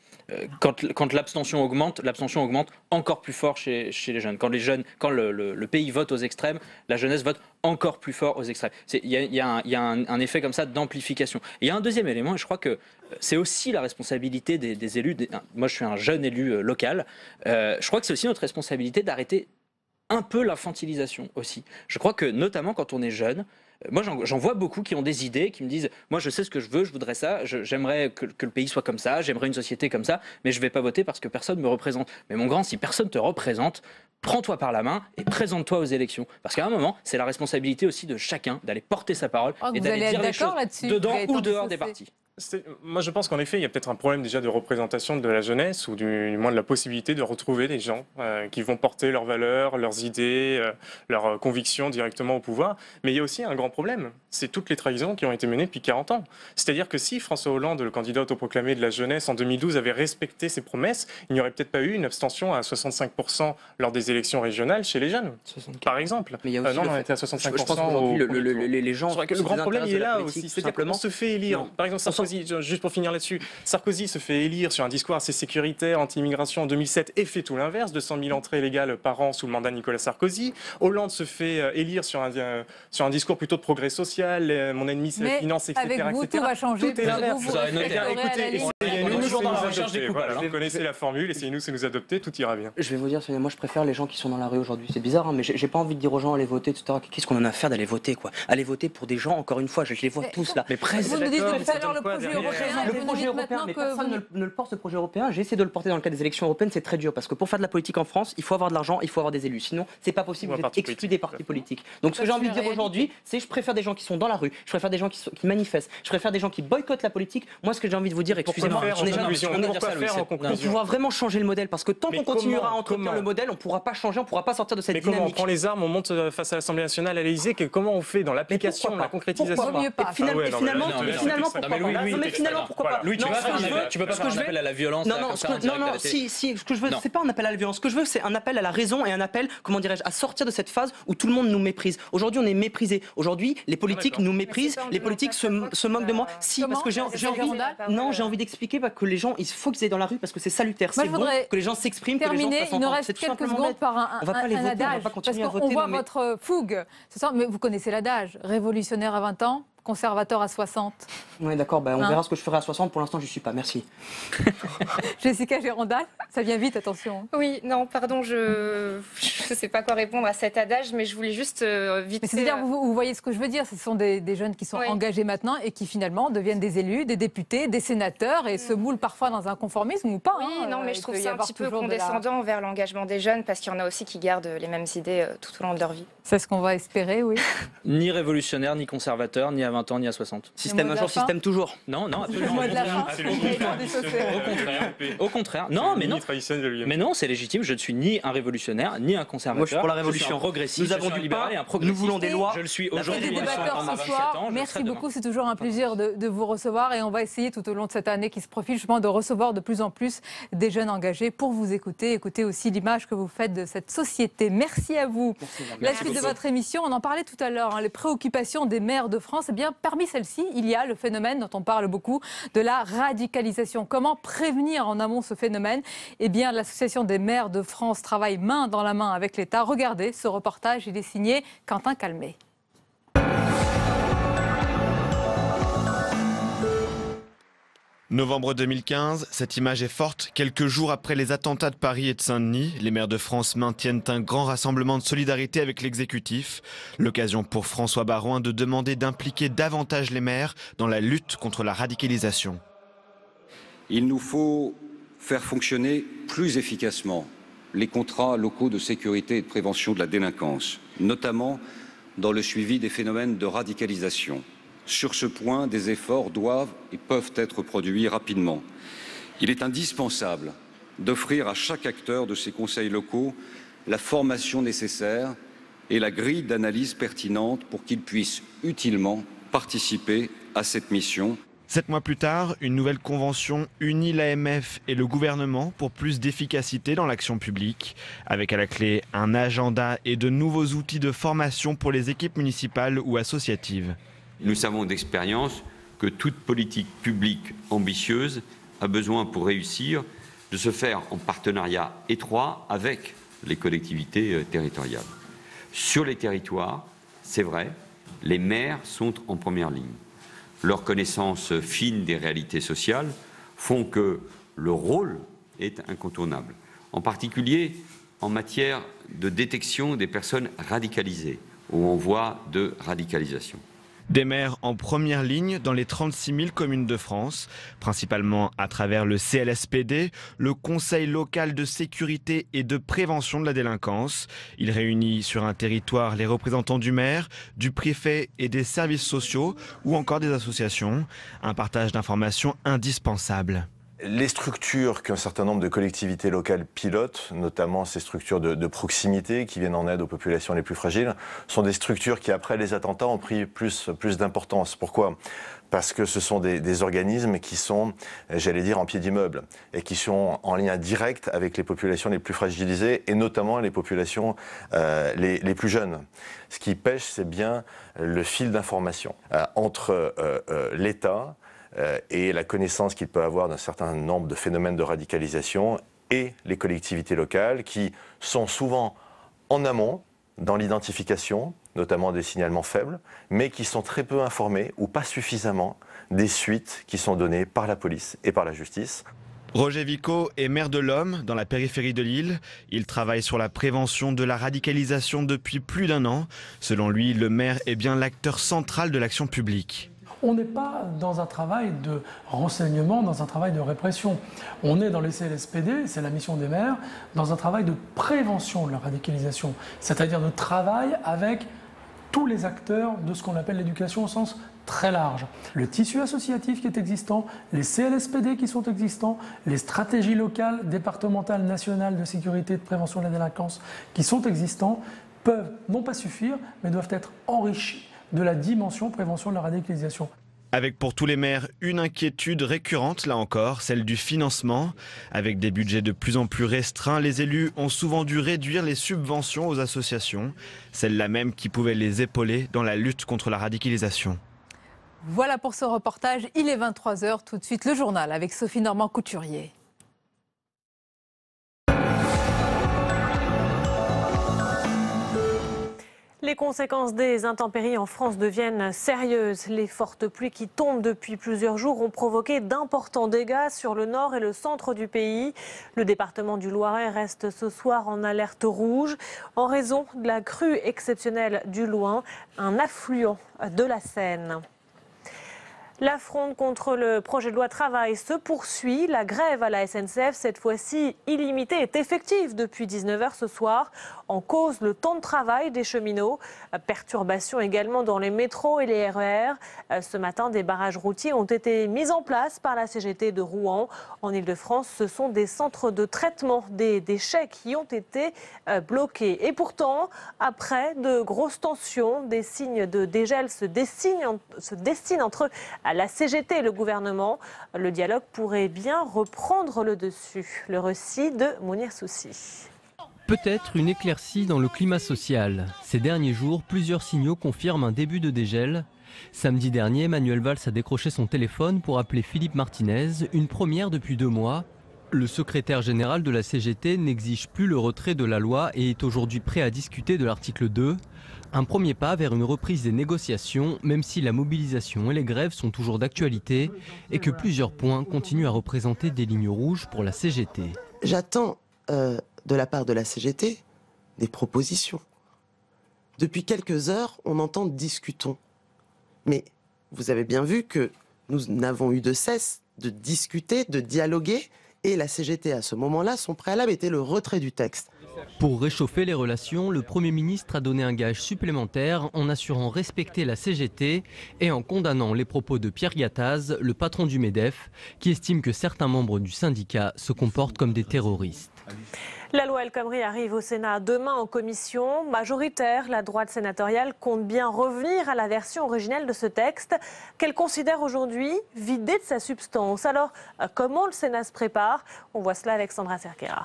quand, quand l'abstention augmente, l'abstention augmente encore plus fort chez, chez les jeunes. Quand, les jeunes, quand le, le, le pays vote aux extrêmes, la jeunesse vote encore plus fort aux extrêmes. Il y a, y a, un, y a un, un effet comme ça d'amplification. Il y a un deuxième élément, et je crois que c'est aussi la responsabilité des, des élus. Des, moi, je suis un jeune élu euh, local. Euh, je crois que c'est aussi notre responsabilité d'arrêter un peu l'infantilisation aussi. Je crois que notamment quand on est jeune, moi, j'en vois beaucoup qui ont des idées, qui me disent « Moi, je sais ce que je veux, je voudrais ça, j'aimerais que, que le pays soit comme ça, j'aimerais une société comme ça, mais je ne vais pas voter parce que personne ne me représente. » Mais mon grand, si personne ne te représente, prends-toi par la main et présente-toi aux élections. Parce qu'à un moment, c'est la responsabilité aussi de chacun d'aller porter sa parole oh, et d'aller dire les choses dedans ou dehors des partis. Moi, je pense qu'en effet, il y a peut-être un problème déjà de représentation de la jeunesse, ou du, du moins de la possibilité de retrouver des gens euh, qui vont porter leurs valeurs, leurs idées, euh, leurs convictions directement au pouvoir. Mais il y a aussi un grand problème, c'est toutes les trahisons qui ont été menées depuis quarante ans. C'est-à-dire que si François Hollande, le candidat autoproclamé de la jeunesse en deux mille douze, avait respecté ses promesses, il n'y aurait peut-être pas eu une abstention à soixante-cinq pour cent lors des élections régionales chez les jeunes, par exemple. Mais il y a aussi euh, non, le on fait... était à soixante-cinq pour cent. Je pense qu'aujourd'hui, le, le, le, les gens... Que le grand problème, il est là aussi. C'est-à-dire qu'on se fait élire. Non. Par exemple, Sarkozy, juste pour finir là-dessus, Sarkozy se fait élire sur un discours assez sécuritaire, anti-immigration en deux mille sept et fait tout l'inverse, deux cent mille entrées légales par an sous le mandat de Nicolas Sarkozy. Hollande se fait élire sur un, euh, sur un discours plutôt de progrès social, euh, mon ennemi c'est la finance, et cetera. Avec vous, et cetera. tout va changer. Tout est l'inverse. Vous, vous, vous écoutez, essayez-nous, c'est nous adopter. Voilà, Vous connaissez la formule, essayez-nous, c'est nous adopter, tout ira bien. Je vais vous dire, moi je préfère les gens qui sont dans la rue aujourd'hui. C'est bizarre, hein, mais j'ai pas envie de dire aux gens allez voter, et cetera. Qu'est-ce qu'on en a à faire d'aller voter, quoi? Aller voter pour des gens, encore une fois, je les vois mais, tous là. Mais presque. Vous nous dites de faire le projet européen. Le projet européen, mais personne ne, ne le porte, ce projet européen. J'ai essayé de le porter dans le cadre des élections européennes, c'est très dur parce que pour faire de la politique en France, il faut avoir de l'argent, il faut avoir des élus. Sinon, c'est pas possible, vous êtes exclu des partis politiques. Donc ce que j'ai envie de dire aujourd'hui, c'est je préfère des gens qui sont dans la rue, je préfère des gens qui, sont, qui manifestent, je préfère des gens qui boycottent la politique. Moi, ce que j'ai envie de vous dire, excusez-moi, on est déjà on pourra vraiment changer le modèle parce que tant qu'on continuera à entretenir le modèle, on pourra pas changer, on pourra pas sortir de cette dynamique. Mais comment on prend les armes, on monte face à l'Assemblée nationale, à l'Élysée, comment on fait dans l'application, la concrétisation? Finalement, pourquoi pas? Non mais finalement, pourquoi pas? Louis, tu peux pas faire un appel à la violence. Non, non, non, non, si, si, ce que je veux, c'est pas un appel à la violence. Ce que je veux, c'est un appel à la raison et un appel, comment dirais-je, à sortir de cette phase où tout le monde nous méprise. Aujourd'hui, on est méprisé. Aujourd'hui, les politiques nous méprisent, les politiques se, se moquent de moi. Si, parce que j'ai envie, non, j'ai envie d'expliquer que les gens, il faut qu'ils aient dans la rue parce que c'est salutaire, c'est bon, que les gens s'expriment, que les gens fassent entendre. Il nous reste quelques secondes par un, un, on va pas les un voter, adage, on va pas continuer parce à voter. On voit votre fougue ce soir, mais vous connaissez l'adage, révolutionnaire à vingt ans, conservateur à soixante. Oui, d'accord, bah, on hein verra ce que je ferai à soixante. Pour l'instant, je ne suis pas. Merci. Jessica Gérondal, ça vient vite, attention. Oui, non, pardon, je ne sais pas quoi répondre à cet adage, mais je voulais juste euh, vite... C'est-à-dire, vous, vous voyez ce que je veux dire, ce sont des, des jeunes qui sont oui. engagés maintenant et qui finalement deviennent des élus, des députés, des sénateurs et mmh. se moulent parfois dans un conformisme ou pas. Oui, hein, non, mais je trouve ça un petit peu condescendant la... vers l'engagement des jeunes parce qu'il y en a aussi qui gardent les mêmes idées euh, tout au long de leur vie. C'est ce qu'on va espérer, oui. Ni révolutionnaire, ni conservateur, ni à vingt ans, ni à soixante. Système un jour, système toujours. Non, non, absolument. Le mot de la fin. Au contraire. Au contraire. Non, mais non. Mais non, c'est légitime. Je ne suis ni un révolutionnaire, ni un conservateur. Moi, je suis pour la révolution. Je suis un progressiste. Nous avons du libéral et un progressiste. Nous voulons des lois. Je le suis aujourd'hui. Des débatteurs ce soir. Merci beaucoup. C'est toujours un plaisir de, de vous recevoir et on va essayer tout au long de cette année qui se profile justement de recevoir de plus en plus des jeunes engagés pour vous écouter, écouter aussi l'image que vous faites de cette société. Merci à vous. Merci, la suite de votre émission, on en parlait tout à l'heure, hein, les préoccupations des maires de France. Eh bien, parmi celles-ci, il y a le phénomène dont on parle beaucoup de la radicalisation. Comment prévenir en amont ce phénomène? Eh bien, l'Association des maires de France travaille main dans la main avec l'État. Regardez ce reportage, il est signé Quentin Calmet. Novembre deux mille quinze, cette image est forte. Quelques jours après les attentats de Paris et de Saint-Denis, les maires de France maintiennent un grand rassemblement de solidarité avec l'exécutif. L'occasion pour François Baroin de demander d'impliquer davantage les maires dans la lutte contre la radicalisation. Il nous faut faire fonctionner plus efficacement les contrats locaux de sécurité et de prévention de la délinquance, notamment dans le suivi des phénomènes de radicalisation. Sur ce point, des efforts doivent et peuvent être produits rapidement. Il est indispensable d'offrir à chaque acteur de ces conseils locaux la formation nécessaire et la grille d'analyse pertinente pour qu'il puisse utilement participer à cette mission. Sept mois plus tard, une nouvelle convention unit l'A M F et le gouvernement pour plus d'efficacité dans l'action publique, avec à la clé un agenda et de nouveaux outils de formation pour les équipes municipales ou associatives. Nous savons d'expérience que toute politique publique ambitieuse a besoin pour réussir de se faire en partenariat étroit avec les collectivités territoriales. Sur les territoires, c'est vrai, les maires sont en première ligne. Leur connaissance fine des réalités sociales font que le rôle est incontournable, en particulier en matière de détection des personnes radicalisées ou en voie de radicalisation. Des maires en première ligne dans les trente-six mille communes de France, principalement à travers le C L S P D, le Conseil local de sécurité et de prévention de la délinquance. Il réunit sur un territoire les représentants du maire, du préfet et des services sociaux ou encore des associations. Un partage d'informations indispensable. Les structures qu'un certain nombre de collectivités locales pilotent, notamment ces structures de, de proximité qui viennent en aide aux populations les plus fragiles, sont des structures qui, après les attentats, ont pris plus, plus d'importance. Pourquoi ? Parce que ce sont des, des organismes qui sont, j'allais dire, en pied d'immeuble et qui sont en lien direct avec les populations les plus fragilisées et notamment les populations euh, les, les plus jeunes. Ce qui pêche, c'est bien le fil d'information euh, entre euh, euh, l'État et la connaissance qu'il peut avoir d'un certain nombre de phénomènes de radicalisation et les collectivités locales qui sont souvent en amont dans l'identification, notamment des signalements faibles, mais qui sont très peu informés ou pas suffisamment des suites qui sont données par la police et par la justice. Roger Vico est maire de l'Homme, dans la périphérie de Lille. Il travaille sur la prévention de la radicalisation depuis plus d'un an. Selon lui, le maire est bien l'acteur central de l'action publique. On n'est pas dans un travail de renseignement, dans un travail de répression. On est dans les C L S P D, c'est la mission des maires, dans un travail de prévention de la radicalisation, c'est-à-dire de travail avec tous les acteurs de ce qu'on appelle l'éducation au sens très large. Le tissu associatif qui est existant, les C L S P D qui sont existants, les stratégies locales, départementales, nationales de sécurité et de prévention de la délinquance qui sont existants, peuvent non pas suffire, mais doivent être enrichis de la dimension prévention de la radicalisation. Avec pour tous les maires une inquiétude récurrente, là encore, celle du financement. Avec des budgets de plus en plus restreints, les élus ont souvent dû réduire les subventions aux associations, celles-là même qui pouvaient les épauler dans la lutte contre la radicalisation. Voilà pour ce reportage, il est vingt-trois heures, tout de suite le journal avec Sophie Normand-Couturier. Les conséquences des intempéries en France deviennent sérieuses. Les fortes pluies qui tombent depuis plusieurs jours ont provoqué d'importants dégâts sur le nord et le centre du pays. Le département du Loiret reste ce soir en alerte rouge en raison de la crue exceptionnelle du Loing, un affluent de la Seine. La fronde contre le projet de loi travail se poursuit. La grève à la S N C F, cette fois-ci illimitée, est effective depuis dix-neuf heures ce soir. En cause, le temps de travail des cheminots. Perturbations également dans les métros et les R E R. Ce matin, des barrages routiers ont été mis en place par la C G T de Rouen. En Ile-de-France, ce sont des centres de traitement des déchets qui ont été bloqués. Et pourtant, après de grosses tensions, des signes de dégel se dessinent, se dessinent entre la C G T et le gouvernement. Le dialogue pourrait bien reprendre le dessus. Le récit de Mounir Soussi. Peut-être une éclaircie dans le climat social. Ces derniers jours, plusieurs signaux confirment un début de dégel. Samedi dernier, Manuel Valls a décroché son téléphone pour appeler Philippe Martinez, une première depuis deux mois. Le secrétaire général de la C G T n'exige plus le retrait de la loi et est aujourd'hui prêt à discuter de l'article deux. Un premier pas vers une reprise des négociations, même si la mobilisation et les grèves sont toujours d'actualité et que plusieurs points continuent à représenter des lignes rouges pour la C G T. J'attends euh, de la part de la C G T des propositions. Depuis quelques heures, on entend « discutons ». Mais vous avez bien vu que nous n'avons eu de cesse de discuter, de dialoguer, et la C G T, à ce moment-là, son préalable était le retrait du texte. Pour réchauffer les relations, le Premier ministre a donné un gage supplémentaire en assurant respecter la C G T et en condamnant les propos de Pierre Gattaz, le patron du MEDEF, qui estime que certains membres du syndicat se comportent comme des terroristes. La loi El Khomri arrive au Sénat demain en commission. Majoritaire, la droite sénatoriale compte bien revenir à la version originelle de ce texte qu'elle considère aujourd'hui vidée de sa substance. Alors, comment le Sénat se prépare? On voit cela avec Sandra Cerquera.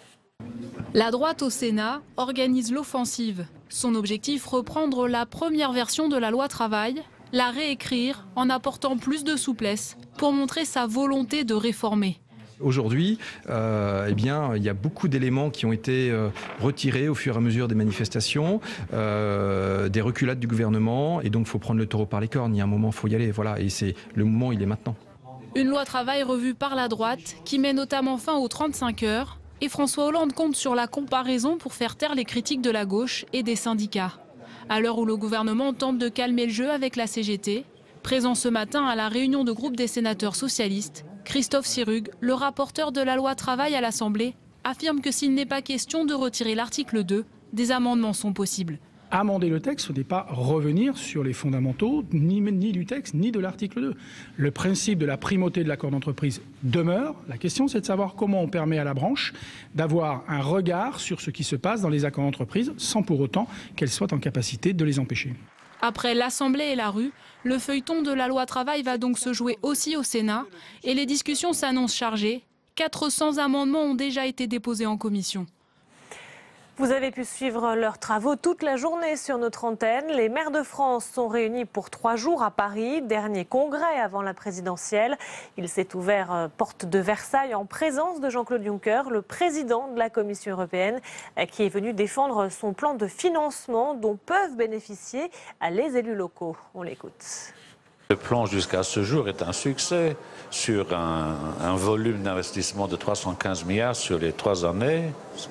La droite au Sénat organise l'offensive. Son objectif, reprendre la première version de la loi travail la réécrire en apportant plus de souplesse pour montrer sa volonté de réformer. Aujourd'hui, euh, eh bien, il y a beaucoup d'éléments qui ont été euh, retirés au fur et à mesure des manifestations, euh, des reculades du gouvernement, et donc il faut prendre le taureau par les cornes. Il y a un moment, il faut y aller, voilà, et c'est le moment, il est maintenant. Une loi travail revue par la droite qui met notamment fin aux trente-cinq heures, et François Hollande compte sur la comparaison pour faire taire les critiques de la gauche et des syndicats. À l'heure où le gouvernement tente de calmer le jeu avec la C G T, présent ce matin à la réunion de groupe des sénateurs socialistes, Christophe Sirugue, le rapporteur de la loi travail à l'Assemblée, affirme que s'il n'est pas question de retirer l'article deux, des amendements sont possibles. Amender le texte, ce n'est pas revenir sur les fondamentaux ni, ni du texte ni de l'article deux. Le principe de la primauté de l'accord d'entreprise demeure. La question, c'est de savoir comment on permet à la branche d'avoir un regard sur ce qui se passe dans les accords d'entreprise sans pour autant qu'elle soit en capacité de les empêcher. Après l'Assemblée et la rue, le feuilleton de la loi travail va donc se jouer aussi au Sénat et les discussions s'annoncent chargées. quatre cents amendements ont déjà été déposés en commission. Vous avez pu suivre leurs travaux toute la journée sur notre antenne. Les maires de France sont réunis pour trois jours à Paris, dernier congrès avant la présidentielle. Il s'est ouvert porte de Versailles en présence de Jean-Claude Juncker, le président de la Commission européenne, qui est venu défendre son plan de financement dont peuvent bénéficier les élus locaux. On l'écoute. Le plan jusqu'à ce jour est un succès sur un, un volume d'investissement de trois cent quinze milliards sur les trois années.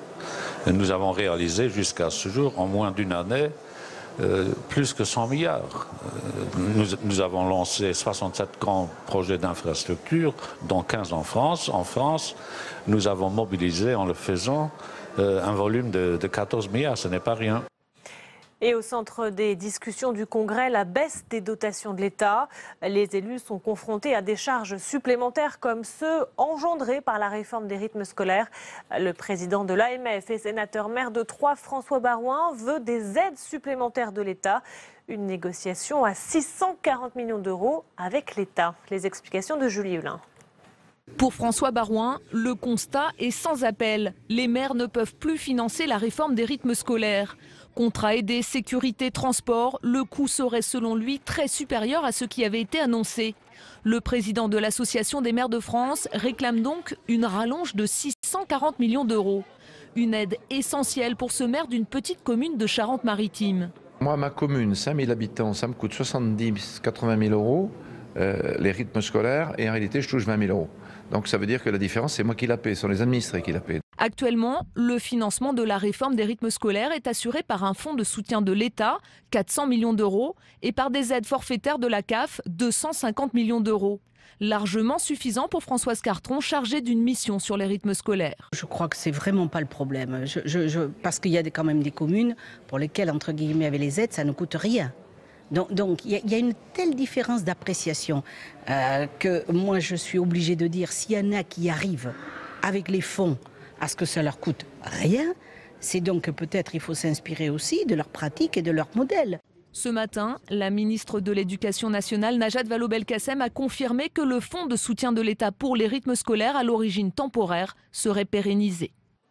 Nous avons réalisé jusqu'à ce jour, en moins d'une année, euh, plus que cent milliards. Euh, nous, nous avons lancé soixante-sept grands projets d'infrastructure, dont quinze en France. En France, nous avons mobilisé, en le faisant, euh, un volume de, de quatorze milliards. Ce n'est pas rien. Et au centre des discussions du Congrès, la baisse des dotations de l'État. Les élus sont confrontés à des charges supplémentaires comme ceux engendrés par la réforme des rythmes scolaires. Le président de l'A M F et sénateur maire de Troyes, François Baroin, veut des aides supplémentaires de l'État. Une négociation à six cent quarante millions d'euros avec l'État. Les explications de Julie Hulin. Pour François Baroin, le constat est sans appel. Les maires ne peuvent plus financer la réforme des rythmes scolaires. Contrat aidé, sécurité, transport, le coût serait selon lui très supérieur à ce qui avait été annoncé. Le président de l'Association des maires de France réclame donc une rallonge de six cent quarante millions d'euros. Une aide essentielle pour ce maire d'une petite commune de Charente-Maritime. Moi, ma commune, cinq mille habitants, ça me coûte soixante-dix à quatre-vingt mille euros, euh, les rythmes scolaires, et en réalité, je touche vingt mille euros. Donc ça veut dire que la différence, c'est moi qui la paie, ce sont les administrés qui la paient. Actuellement, le financement de la réforme des rythmes scolaires est assuré par un fonds de soutien de l'État, quatre cents millions d'euros, et par des aides forfaitaires de la C A F, deux cent cinquante millions d'euros. Largement suffisant pour Françoise Cartron, chargée d'une mission sur les rythmes scolaires. Je crois que c'est vraiment pas le problème, je, je, je, parce qu'il y a quand même des communes pour lesquelles, entre guillemets, avec les aides, ça ne coûte rien. Donc, donc il y, y a une telle différence d'appréciation euh, que moi je suis obligée de dire s'il y en a qui arrivent avec les fonds à ce que ça leur coûte rien, c'est donc que peut-être il faut s'inspirer aussi de leurs pratiques et de leurs modèles. Ce matin, la ministre de l'Éducation nationale, Najat Vallaud-Belkacem, a confirmé que le fonds de soutien de l'État pour les rythmes scolaires à l'origine temporaire serait pérennisé.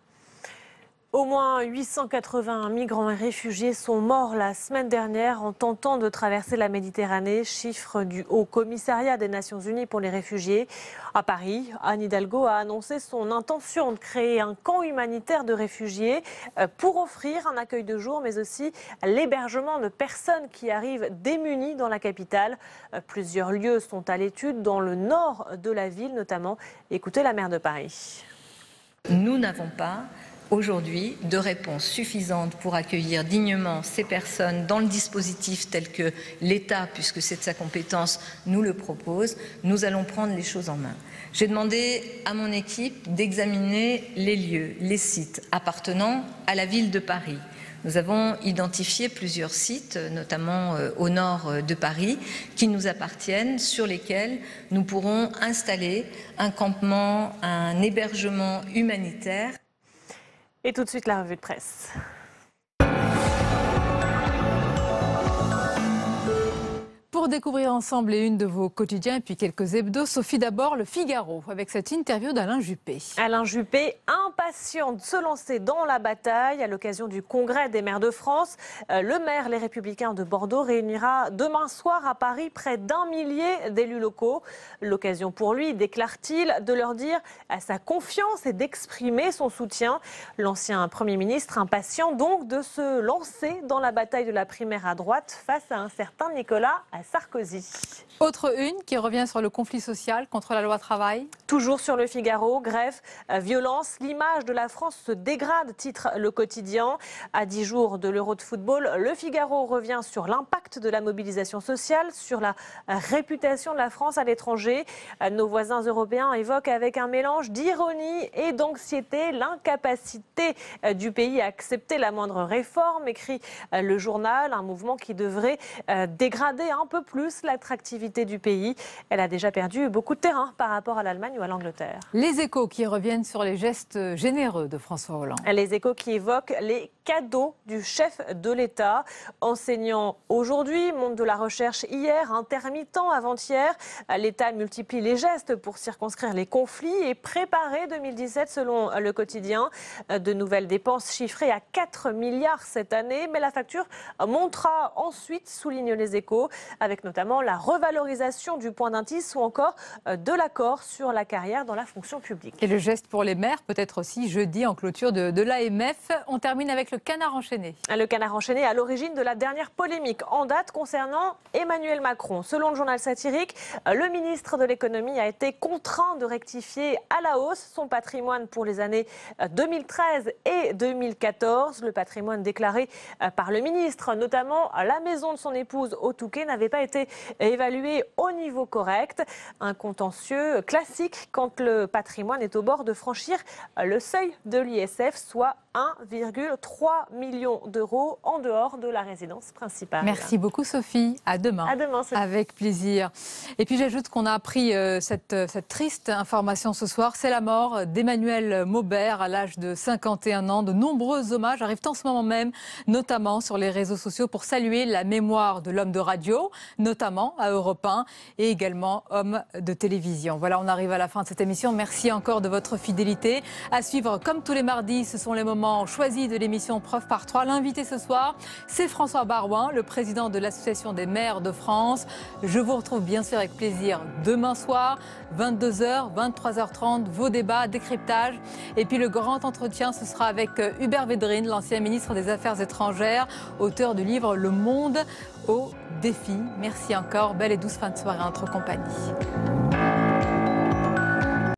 Au moins huit cent quatre-vingts migrants et réfugiés sont morts la semaine dernière en tentant de traverser la Méditerranée, chiffre du Haut Commissariat des Nations Unies pour les réfugiés. À Paris, Anne Hidalgo a annoncé son intention de créer un camp humanitaire de réfugiés pour offrir un accueil de jour, mais aussi l'hébergement de personnes qui arrivent démunies dans la capitale. Plusieurs lieux sont à l'étude dans le nord de la ville notamment. Écoutez la maire de Paris. Nous n'avons pas aujourd'hui de réponse suffisante pour accueillir dignement ces personnes dans le dispositif tel que l'État, puisque c'est de sa compétence, nous le propose. Nous allons prendre les choses en main. J'ai demandé à mon équipe d'examiner les lieux, les sites appartenant à la ville de Paris. Nous avons identifié plusieurs sites, notamment au nord de Paris, qui nous appartiennent, sur lesquels nous pourrons installer un campement, un hébergement humanitaire. Et tout de suite, la revue de presse. Pour découvrir ensemble les unes de vos quotidiens et puis quelques hebdos. Sophie, d'abord, le Figaro, avec cette interview d'Alain Juppé. Alain Juppé, impatient de se lancer dans la bataille à l'occasion du Congrès des maires de France. Le maire Les Républicains de Bordeaux réunira demain soir à Paris près d'un millier d'élus locaux. L'occasion pour lui, déclare-t-il, de leur dire à sa confiance et d'exprimer son soutien. L'ancien Premier ministre impatient donc de se lancer dans la bataille de la primaire à droite face à un certain Nicolas Sarkozy. Autre une qui revient sur le conflit social contre la loi travail. Toujours sur le Figaro, grève, violence, l'image de la France se dégrade, titre le quotidien. À dix jours de l'Euro de football, le Figaro revient sur l'impact de la mobilisation sociale, sur la réputation de la France à l'étranger. Nos voisins européens évoquent avec un mélange d'ironie et d'anxiété l'incapacité du pays à accepter la moindre réforme, écrit le journal, un mouvement qui devrait dégrader un peu plus l'attractivité du pays. Elle a déjà perdu beaucoup de terrain par rapport à l'Allemagne ou à l'Angleterre. Les Échos qui reviennent sur les gestes généreux de François Hollande. Les Échos qui évoquent les cadeaux du chef de l'État. Enseignant aujourd'hui, monde de la recherche hier, intermittent avant-hier. L'État multiplie les gestes pour circonscrire les conflits et préparer deux mille dix-sept selon le quotidien. De nouvelles dépenses chiffrées à quatre milliards cette année, mais la facture montera ensuite, soulignent les Échos, avec notamment la revalorisation du point d'indice ou encore de l'accord sur la carrière dans la fonction publique. Et le geste pour les maires, peut-être aussi jeudi en clôture de, de l'A M F. On termine avec le canard enchaîné. Le canard enchaîné à l'origine de la dernière polémique en date concernant Emmanuel Macron. Selon le journal satirique, le ministre de l'économie a été contraint de rectifier à la hausse son patrimoine pour les années deux mille treize et deux mille quatorze. Le patrimoine déclaré par le ministre, notamment la maison de son épouse au Touquet, n'avait pas été évalué au niveau correct. Un contentieux classique quand le patrimoine est au bord de franchir le seuil de l'I S F, soit un virgule trois million d'euros en dehors de la résidence principale. Merci beaucoup Sophie. À demain. À demain. Sophie. Avec plaisir. Et puis j'ajoute qu'on a appris euh, cette, cette triste information ce soir. C'est la mort d'Emmanuel Maubert à l'âge de cinquante et un ans. De nombreux hommages arrivent en ce moment même, notamment sur les réseaux sociaux pour saluer la mémoire de l'homme de radio, notamment à Europe un et également homme de télévision. Voilà, on arrive à la fin de cette émission. Merci encore de votre fidélité. À suivre, comme tous les mardis, ce sont les moments choisis de l'émission Preuve par trois. L'invité ce soir, c'est François Baroin, le président de l'Association des maires de France. Je vous retrouve bien sûr avec plaisir demain soir, vingt-deux heures, vingt-trois heures trente, vos débats, décryptage. Et puis le grand entretien, ce sera avec Hubert Védrine, l'ancien ministre des Affaires étrangères, auteur du livre Le Monde au défi. Merci encore, belle et douce fin de soirée en notre compagnie.